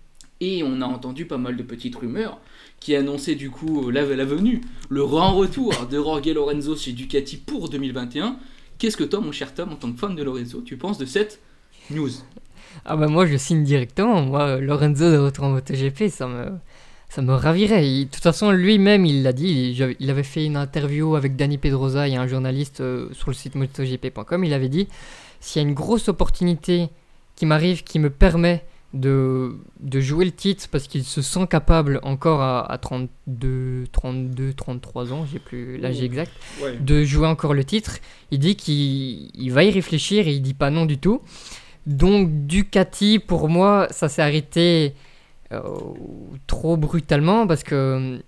Et on a entendu pas mal de petites rumeurs qui annonçaient du coup la, la venue, le grand retour de Jorge Lorenzo chez Ducati pour deux mille vingt et un. Qu'est-ce que toi, mon cher Tom, en tant que fan de Lorenzo, tu penses de cette news? Ah bah moi, je signe directement. Moi, Lorenzo de retour en MotoGP, ça me, ça me ravirait. Il- de toute façon, lui-même, il l'a dit. Il, il avait fait une interview avec Dani Pedrosa et un journaliste euh, sur le site MotoGP point com. Il avait dit, s'il y a une grosse opportunité qui m'arrive, qui me permet de, de jouer le titre, parce qu'il se sent capable encore à, à trente-deux, trente-deux, trente-trois ans, j'ai plus l'âge Oh. exact, Ouais. de jouer encore le titre. Il dit qu'il il va y réfléchir et il dit pas non du tout. Donc Ducati, pour moi, ça s'est arrêté euh, trop brutalement parce que euh,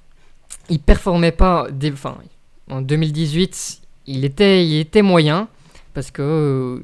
il performait pas. Dès, enfin, en deux mille dix-huit, il était, il était moyen parce que euh,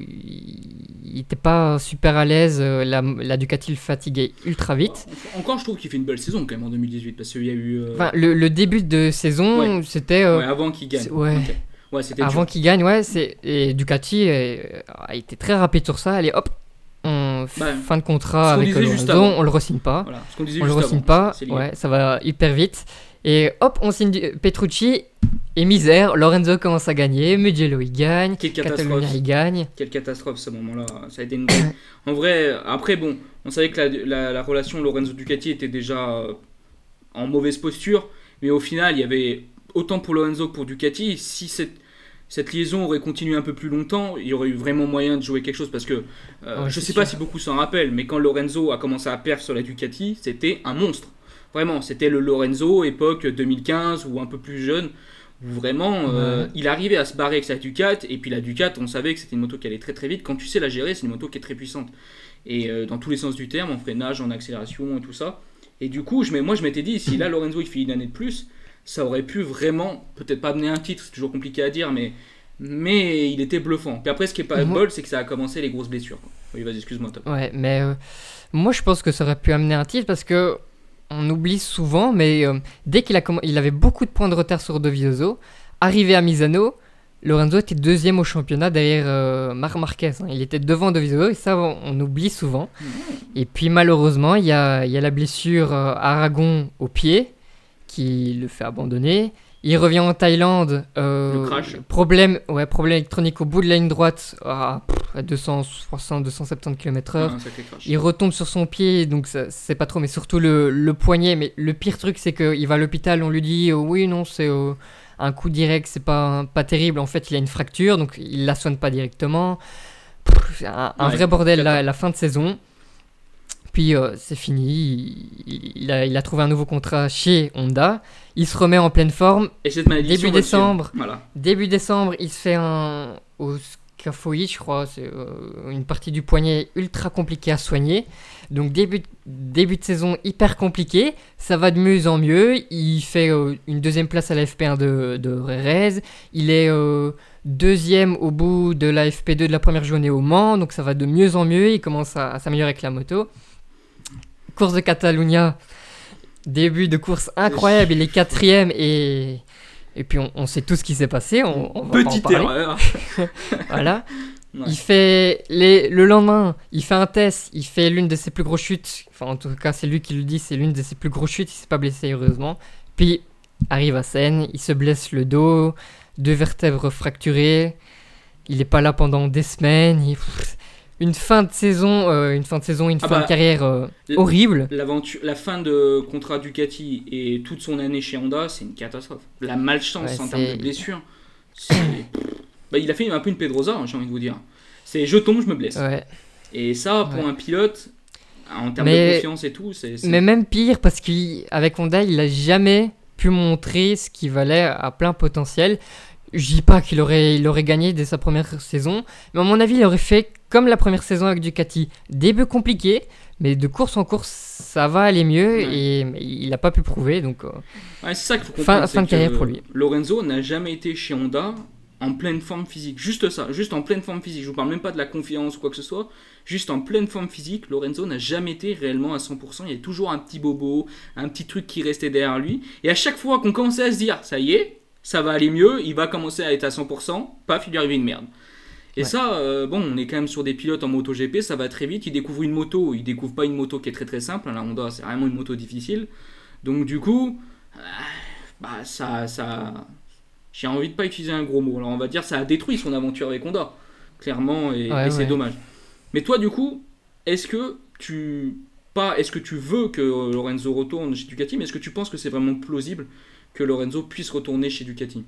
il était pas super à l'aise. euh, La, la Ducati le fatiguait ultra vite. Encore, je trouve qu'il fait une belle saison quand même en deux mille dix-huit parce qu'il y a eu. euh, Enfin, le, le début de saison, Ouais. c'était euh, ouais, avant qu'il gagne. c'est- ouais. Ok. Ouais, c'était avant dur. qu'il gagne, ouais. C'est, et Ducati euh, a été très rapide sur ça. Allez, hop, on, Bah, fin de contrat ce qu'on avec disait juste Lorenzo, avant. on le re-signe pas. Voilà, ce qu'on disait On le juste re-signe avant, pas, c'est lié. ouais, ça va hyper vite. Et hop, on signe du- Petrucci et misère. Lorenzo commence à gagner, Mugello il gagne, Quelle catastrophe. Catalunya il gagne. Quelle catastrophe ce moment-là, ça a été une... En vrai, après bon, on savait que la, la, la relation Lorenzo-Ducati était déjà euh, en mauvaise posture, mais au final, il y avait autant pour Lorenzo que pour Ducati, si cette, cette liaison aurait continué un peu plus longtemps, il y aurait eu vraiment moyen de jouer quelque chose, parce que euh, Ouais, je c'est sais pas sûr. si beaucoup s'en rappellent, mais quand Lorenzo a commencé à perdre sur la Ducati, c'était un monstre. Vraiment, c'était le Lorenzo époque deux mille quinze ou un peu plus jeune, où vraiment euh, Ouais. il arrivait à se barrer avec sa Ducati, et puis la Ducati, on savait que c'était une moto qui allait très très vite. Quand tu sais la gérer, c'est une moto qui est très puissante, et euh, dans tous les sens du terme, en freinage, en accélération et tout ça. Et du coup, je, m'ai- moi je m'étais dit, si là Lorenzo il fait une année de plus, ça aurait pu vraiment, peut-être pas amener un titre, c'est toujours compliqué à dire, mais, mais il était bluffant. Puis après, ce qui est pas Moi- bol, c'est que ça a commencé les grosses blessures, quoi. Oui, vas-y, excuse-moi, Tom. Ouais, mais euh, moi je pense que ça aurait pu amener un titre parce que on oublie souvent, mais euh, dès qu'il a comm- il avait beaucoup de points de retard sur Dovizioso, arrivé à Misano, Lorenzo était deuxième au championnat derrière euh, Marc Marquez. Hein. Il était devant Dovizioso et ça, on, on oublie souvent. Mmh. Et puis malheureusement, il y a, y a la blessure euh, Aragon au pied qui le fait abandonner. Il revient en Thaïlande. Euh, le crash. Problème, ouais, problème électronique au bout de la ligne droite à, à deux cents soixante à deux cent soixante-dix kilomètres heure. Il retombe sur son pied, donc ça, c'est pas trop, mais surtout le, le poignet. Mais le pire truc, c'est qu'il va à l'hôpital, on lui dit oh, oui, non, c'est euh, un coup direct, c'est pas, pas terrible. En fait, il a une fracture, donc il la soigne pas directement. Pff, un, un ouais, vrai bordel la, la fin de saison. Puis euh, c'est fini, il, il, a, il a trouvé un nouveau contrat chez Honda, il se remet en pleine forme. Et cette malédiction début décembre, voilà. début décembre, il se fait un au scaphoïde, je crois, c'est euh, une partie du poignet ultra compliquée à soigner. Donc début, début de saison hyper compliqué, ça va de mieux en mieux. Il fait euh, une deuxième place à la F P un de, de Rérez, il est euh, deuxième au bout de la F P deux de la première journée au Mans, donc ça va de mieux en mieux, il commence à, à s'améliorer avec la moto. Course de Catalunya, début de course incroyable, il est quatrième et, et puis on, on sait tout ce qui s'est passé, on, on va Petite pas en parler. erreur. Voilà. Ouais. Il fait les, le lendemain, il fait un test, il fait l'une de ses plus grosses chutes, enfin en tout cas c'est lui qui le dit, c'est l'une de ses plus grosses chutes, il s'est pas blessé heureusement. Puis arrive à Seine, il se blesse le dos, deux vertèbres fracturées, il est pas là pendant des semaines, il... Une fin de saison, euh, une fin de saison, une ah fin bah, de carrière euh, horrible. L'aventure, la fin de contrat Ducati et toute son année chez Honda, c'est une catastrophe. La malchance ouais, en c'est... termes de blessures, c'est... bah, il a fait un peu une Pedrosa, hein, j'ai envie de vous dire. C'est je tombe, je me blesse. Ouais. Et ça, pour ouais. un pilote, en termes mais, de confiance et tout, c'est, c'est... Mais même pire, parce qu'avec Honda, il n'a jamais pu montrer ce qu'il valait à plein potentiel. Je dis pas qu'il aurait, il aurait gagné dès sa première saison, mais à mon avis, il aurait fait comme la première saison avec Ducati. Début compliqué, mais de course en course, ça va aller mieux ouais. et il n'a pas pu prouver. Donc, euh, ouais, c'est ça qu'il faut comprendre. Fin, fin de carrière pour lui. Lorenzo n'a jamais été chez Honda en pleine forme physique. Juste ça, juste en pleine forme physique. Je vous parle même pas de la confiance ou quoi que ce soit. Juste en pleine forme physique, Lorenzo n'a jamais été réellement à cent pour cent. Il y a toujours un petit bobo, un petit truc qui restait derrière lui. Et à chaque fois qu'on commençait à se dire, ça y est, ça va aller mieux, il va commencer à être à cent pour cent, paf, il lui arrive une merde. Et ouais. ça, euh, bon, on est quand même sur des pilotes en MotoGP, ça va très vite, il découvre une moto, il découvre pas une moto qui est très très simple, la Honda c'est vraiment une moto difficile, donc du coup, euh, bah ça, ça, j'ai envie de pas utiliser un gros mot, alors on va dire ça a détruit son aventure avec Honda, clairement, et, ouais, et c'est ouais. dommage. Mais toi du coup, est-ce que tu, pas, est-ce que tu veux que Lorenzo retourne chez Ducati, mais est-ce que tu penses que c'est vraiment plausible que Lorenzo puisse retourner chez Ducati?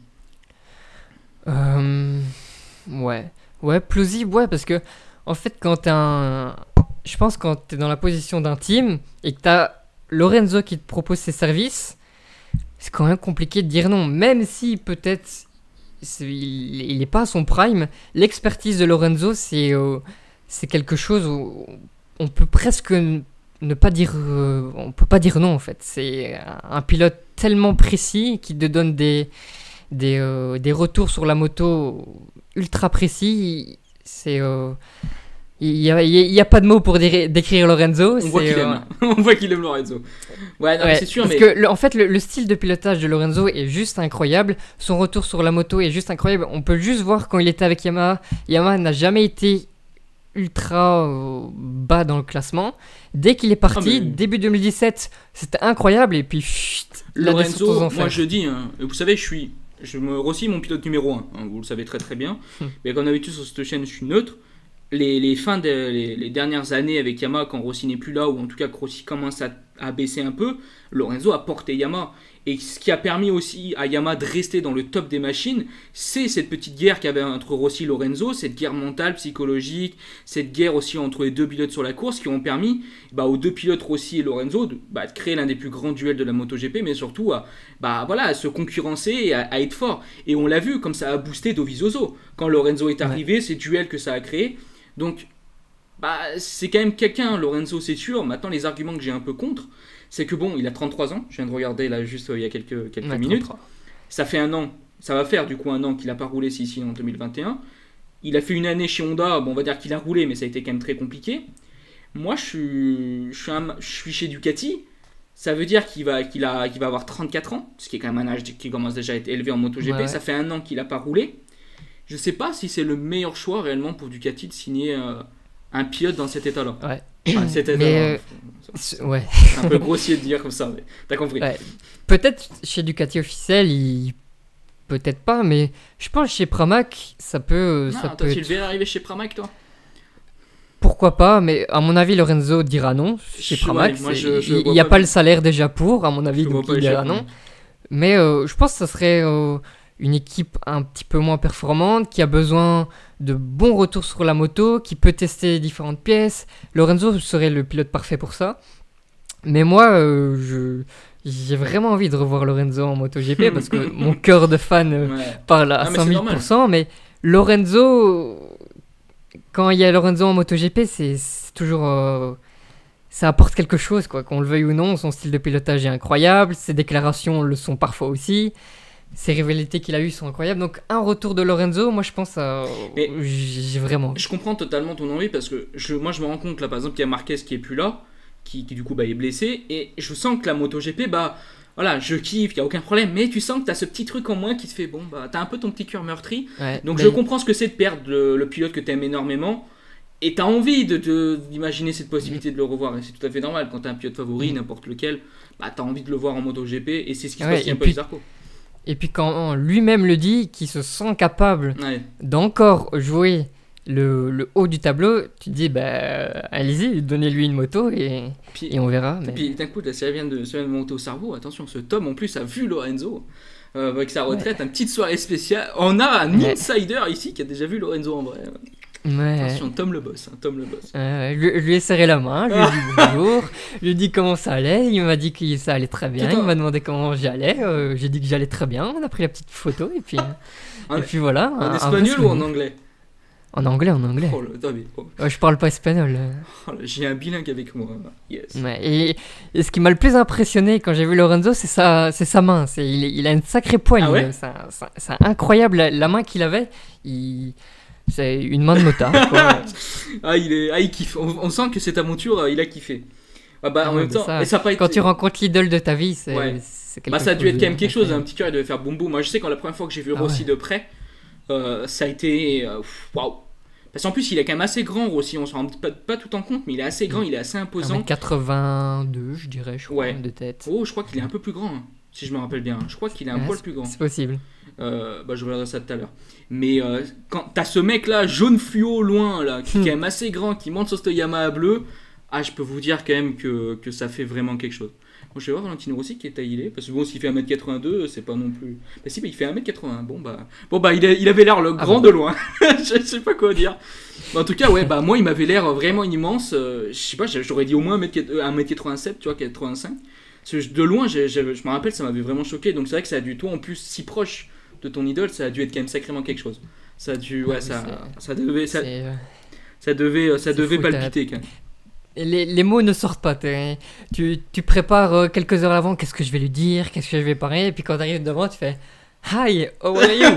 euh, Ouais. Ouais, plausible, ouais, parce que, en fait, quand t'es un... Je pense quand t'es dans la position d'un team et que t'as Lorenzo qui te propose ses services, c'est quand même compliqué de dire non. Même si, peut-être, c'est... il n'est pas à son prime, l'expertise de Lorenzo, c'est, euh, c'est quelque chose où on peut presque... ne pas dire euh, on peut pas dire non en fait, c'est un pilote tellement précis qui te donne des des, euh, des retours sur la moto ultra précis, c'est euh, il y a, il y a pas de mots pour dé- décrire Lorenzo. On c'est, voit qu'il euh, aime on voit qu'il aime Lorenzo. Ouais, non, ouais, c'est sûr, parce mais que le, en fait le, le style de pilotage de Lorenzo est juste incroyable, son retour sur la moto est juste incroyable, on peut juste voir quand il était avec Yamaha. Yamaha n'a jamais été ultra euh, bas dans le classement. Dès qu'il est parti, ah mais... début deux mille dix-sept, c'était incroyable et puis chut, Lorenzo, moi je dis, hein, vous savez, je suis, je me Rossi mon pilote numéro un, hein, vous le savez très très bien. Hmm. Mais comme d'habitude sur cette chaîne, je suis neutre. Les, les fins de, les, les dernières années avec Yamaha, quand Rossi n'est plus là, ou en tout cas que Rossi commence à, à baisser un peu, Lorenzo a porté Yamaha. Et ce qui a permis aussi à Yamaha de rester dans le top des machines, c'est cette petite guerre qu'il y avait entre Rossi et Lorenzo, cette guerre mentale, psychologique, cette guerre aussi entre les deux pilotes sur la course qui ont permis bah, aux deux pilotes Rossi et Lorenzo de, bah, de créer l'un des plus grands duels de la MotoGP, mais surtout à, bah, voilà, à se concurrencer et à, à être fort. Et on l'a vu comme ça a boosté Dovizioso. Quand Lorenzo est arrivé, ouais. Ces duels que ça a créé. Donc, bah, c'est quand même quelqu'un, Lorenzo, c'est sûr. Maintenant, les arguments que j'ai un peu contre, c'est que bon, il a trente-trois ans, je viens de regarder là juste euh, il y a quelques, quelques minutes, ça fait un an, ça va faire du coup un an qu'il n'a pas roulé ici en deux mille vingt et un, il a fait une année chez Honda, bon on va dire qu'il a roulé mais ça a été quand même très compliqué. Moi je suis, je suis, un, je suis chez Ducati, ça veut dire qu'il va, qu'il, a, qu'il va avoir trente-quatre ans, ce qui est quand même un âge qui commence déjà à être élevé en MotoGP, ouais. Ça fait un an qu'il n'a pas roulé, je sais pas si c'est le meilleur choix réellement pour Ducati de signer euh, un pilote dans cet état-là. Ouais. Enfin, cet état-là. Mais, hein. euh, ouais. C'est un peu grossier de dire comme ça, mais t'as compris. Ouais. Peut-être chez Ducati officiel, il... peut-être pas, mais je pense que chez Pramac, ça peut. Non, ça toi, peut tu être... le verrais arriver chez Pramac, toi? Pourquoi pas, mais à mon avis, Lorenzo dira non chez Je- Pramac. ouais, moi, c'est- je- je il vois n'y a pas pas bien. le salaire déjà pour, à mon avis, Je vois donc pas il les dira Japonais. non. Mais euh, je pense que ça serait euh, une équipe un petit peu moins performante, qui a besoin de bons retours sur la moto, qui peut tester différentes pièces. Lorenzo serait le pilote parfait pour ça. Mais moi, euh, je... j'ai vraiment envie de revoir Lorenzo en MotoGP parce que mon cœur de fan euh, Ouais. parle à Ah, mais cent c'est mille normal. pour cent. Mais Lorenzo, quand il y a Lorenzo en MotoGP, c'est c'est toujours... euh, ça apporte quelque chose, quoi, qu'on le veuille ou non. Son style de pilotage est incroyable, ses déclarations le sont parfois aussi. Ses rivalités qu'il a eues sont incroyables. Donc un retour de Lorenzo, moi je pense à... Mais- j'ai vraiment... Je comprends totalement ton envie parce que je, moi je me rends compte là par exemple qu'il y a Marquez qui est plus là, qui, qui du coup bah, est blessé et je sens que la MotoGP bah voilà je kiffe, il y a aucun problème, mais tu sens que t'as ce petit truc en moins qui te fait bon bah t'as un peu ton petit cœur meurtri, Ouais, donc mais- je comprends ce que c'est de perdre le, le pilote que t'aimes énormément et t'as envie de, de- d'imaginer cette possibilité de le revoir et c'est tout à fait normal quand t'as un pilote favori n'importe lequel, bah t'as envie de le voir en MotoGP et c'est ce qui se Ouais, passe et un peu puis- avec Zarco. Et puis quand lui-même le dit, qu'il se sent capable Ouais. d'encore jouer le, le haut du tableau, tu te dis, bah, allez-y, donnez-lui une moto et, Puis, et on verra. Et Mais... puis d'un coup, là, ça vient, de, ça vient de monter au cerveau. Attention, ce Tom en plus a vu Lorenzo euh, avec sa retraite, une petite soirée spéciale. On a un Ouais. insider ici qui a déjà vu Lorenzo en vrai. Ouais. Attention, Tom le boss, hein, Tom le boss. Euh, je, je lui ai serré la main, je lui ai dit bonjour, je lui ai dit comment ça allait, il m'a dit que ça allait très bien, Putain. il m'a demandé comment j'allais, euh, j'ai dit que j'allais très bien, on a pris la petite photo et puis, En, et puis voilà. en un- un vrai espagnol ou en souvenir. anglais? En anglais, en anglais. Oh, le, attends, mais, oh, Ouais, je parle pas espagnol. euh. oh, là, j'ai un bilingue avec moi. Yes. Ouais, et, et ce qui m'a le plus impressionné quand j'ai vu Lorenzo, c'est sa, c'est sa main. C'est, il, il a une sacrée poigne. Ah ouais euh, c'est, un- c'est un- c'est incroyable la, la main qu'il avait. Il, c'est une main de motard. Quoi. Ah, il est, ah, il kiffe. On, on sent que cette aventure, euh, il a kiffé. Ah bah, Ah en ouais, même mais temps, ça, et ça a pas Quand été. tu rencontres l'idole de ta vie, c'est, Ouais. c'est quelque Bah, ça a dû être chose quand même de- quelque chose, un d'incroyable. petit cœur, il devait faire boum boum. Moi, je sais quand la première fois que j'ai vu Ah Rossi ouais. de près, euh, ça a été. euh, pff, Waouh! Parce qu'en plus, il est quand même assez grand, Rossi, on se rend pas, pas tout en compte, mais il est assez grand, il est assez imposant. un mètre quatre-vingt-deux, je dirais, je crois, Ouais. de tête. Oh, je crois qu'il est un peu plus grand, hein, si je me rappelle bien. Je crois qu'il est un Ouais, poil c'est- plus grand. C'est possible. Euh, bah, je regarderai ça tout à l'heure. Mais euh, quand t'as ce mec là, jaune fluo au loin, là, qui est quand même assez grand, qui monte sur ce Yamaha bleu, ah, je peux vous dire quand même que, que ça fait vraiment quelque chose. Bon, je vais voir Valentino Rossi qui est taillé, il est, parce que bon, s'il fait un mètre quatre-vingt-deux, c'est pas non plus. Bah, si, bah, il fait un mètre quatre-vingts. Bon, bah, bon, bah il, a- il avait l'air le Ah grand bon. de loin. Je sais pas quoi dire. Mais en tout cas, ouais, bah, moi, il m'avait l'air vraiment immense. euh, je sais pas, j'aurais dit au moins un mètre quatre-vingt-sept, tu vois, quatre-vingt-cinq. Parce que de loin, j'ai- j'ai- je me rappelle, ça m'avait vraiment choqué. Donc c'est vrai que ça a dû, toi en plus, si proche de ton idole, ça a dû être quand même sacrément quelque chose. Ça a dû, ouais, Ah, ça, c'est- ça devait, ça, C'est, euh, ça devait, ça c'est devait fou, t'as- palpiter quand même. Et Les, les mots ne sortent pas. t'es- Tu, tu prépares euh, quelques heures avant, qu'est-ce que je vais lui dire, qu'est-ce que je vais parler, et puis quand tu arrives devant, tu fais Hi, how are you?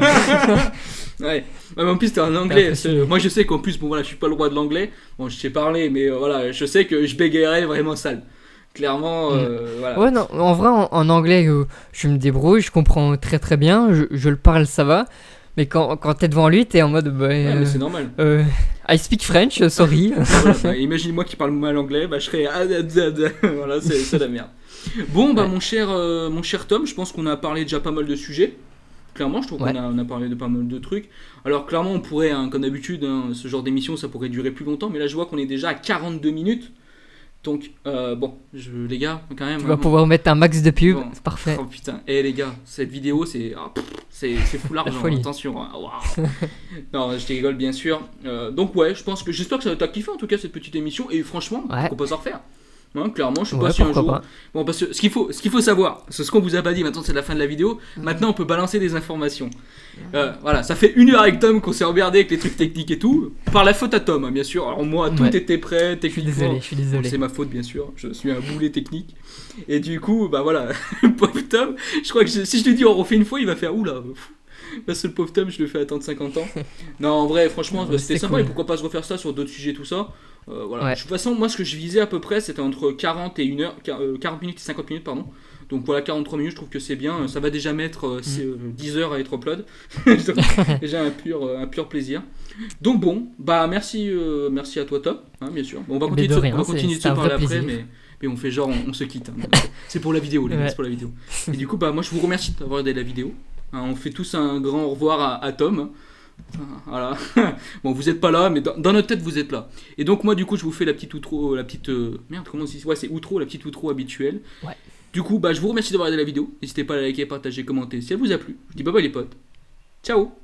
Ouais. Ouais, mais en plus, t'es en anglais. impressionné. c'est- Moi, je sais qu'en plus, bon, voilà, je suis pas le roi de l'anglais. Bon, je sais parler, mais euh, voilà, je sais que je bégayerais vraiment sale. Clairement, euh, voilà. Ouais, non, en vrai, en, en anglais, euh, je me débrouille, je comprends très très bien, je, je le parle, ça va. Mais quand, quand t'es devant lui, t'es en mode bah, Ouais, euh, mais c'est normal. euh, I speak French, euh, sorry. Voilà, bah, imagine-moi qui parle mal anglais, bah, je serais. ah, ah, ah, ah. Voilà, c'est c'est la merde. Bon, bah, Ouais. mon, cher, euh, mon cher Tom, je pense qu'on a parlé déjà pas mal de sujets. Clairement, je trouve Ouais. qu'on a, on a parlé de pas mal de trucs. Alors, clairement, on pourrait, hein, comme d'habitude, hein, ce genre d'émission, ça pourrait durer plus longtemps, mais là, je vois qu'on est déjà à quarante-deux minutes. Donc, euh, bon, je, les gars, quand même. Tu vas hein, pouvoir mettre un max de pub, Bon. c'est parfait. Oh putain, eh les gars, cette vidéo c'est ah, pff, c'est c'est fou l'argent, folie. attention. Hein. Waouh. Non, je te rigole bien sûr. Euh, donc ouais, je pense que j'espère que ça t'a kiffé en tout cas cette petite émission et franchement, Ouais. pourquoi pas s'en refaire. Hein, clairement, je sais Ouais, pas si un pourquoi jour. pas. Bon, parce que ce qu'il faut, ce qu'il faut savoir, c'est ce qu'on vous a pas dit. Maintenant, c'est la fin de la vidéo. Mhm. Maintenant, on peut balancer des informations. Euh, voilà, ça fait une heure avec Tom qu'on s'est emmerdé avec les trucs techniques et tout. Par la faute à Tom, hein, bien sûr. Alors moi, tout Ouais. était prêt, Je suis techniquement. désolé, je suis désolé. C'est ma faute, bien sûr. Je suis un boulet technique. Et du coup, bah voilà, le pauvre Tom, je crois que je- si je lui dis on refait une fois, il va faire oula. pff. Parce que le pauvre Tom, je le fais attendre cinquante ans. Non, en vrai, franchement, Ouais, bah, c'était c'était sympa. cool. Et pourquoi pas se refaire ça sur d'autres sujets, tout ça. Euh, voilà. Ouais. De toute façon, moi, ce que je visais à peu près, c'était entre quarante et une heure, quar- euh, quarante minutes et cinquante minutes, pardon. Donc voilà, quarante-trois minutes, je trouve que c'est bien. Ça va déjà mettre euh, c'est, euh, dix heures à être upload. Déjà un pur, euh, un pur plaisir. Donc bon, bah merci, euh, merci à toi Tom, hein, bien sûr. Bon, on va continuer de, de, se, rien, on va continuer de se un parler vrai après, plaisir. mais, mais on fait genre on, on se quitte. Hein. C'est pour la vidéo, les gars, Ouais. c'est pour la vidéo. Et du coup, bah moi je vous remercie d'avoir aidé la vidéo. Hein, on fait tous un grand au revoir à, à Tom. Voilà. Bon, vous êtes pas là, mais dans, dans notre tête vous êtes là. Et donc moi du coup je vous fais la petite outro, la petite euh, merde comment on dit, ouais c'est outro, la petite outro habituelle. Ouais. Du coup bah je vous remercie d'avoir regardé la vidéo. N'hésitez pas à la liker, partager, commenter si elle vous a plu. Je dis bye bye les potes. Ciao.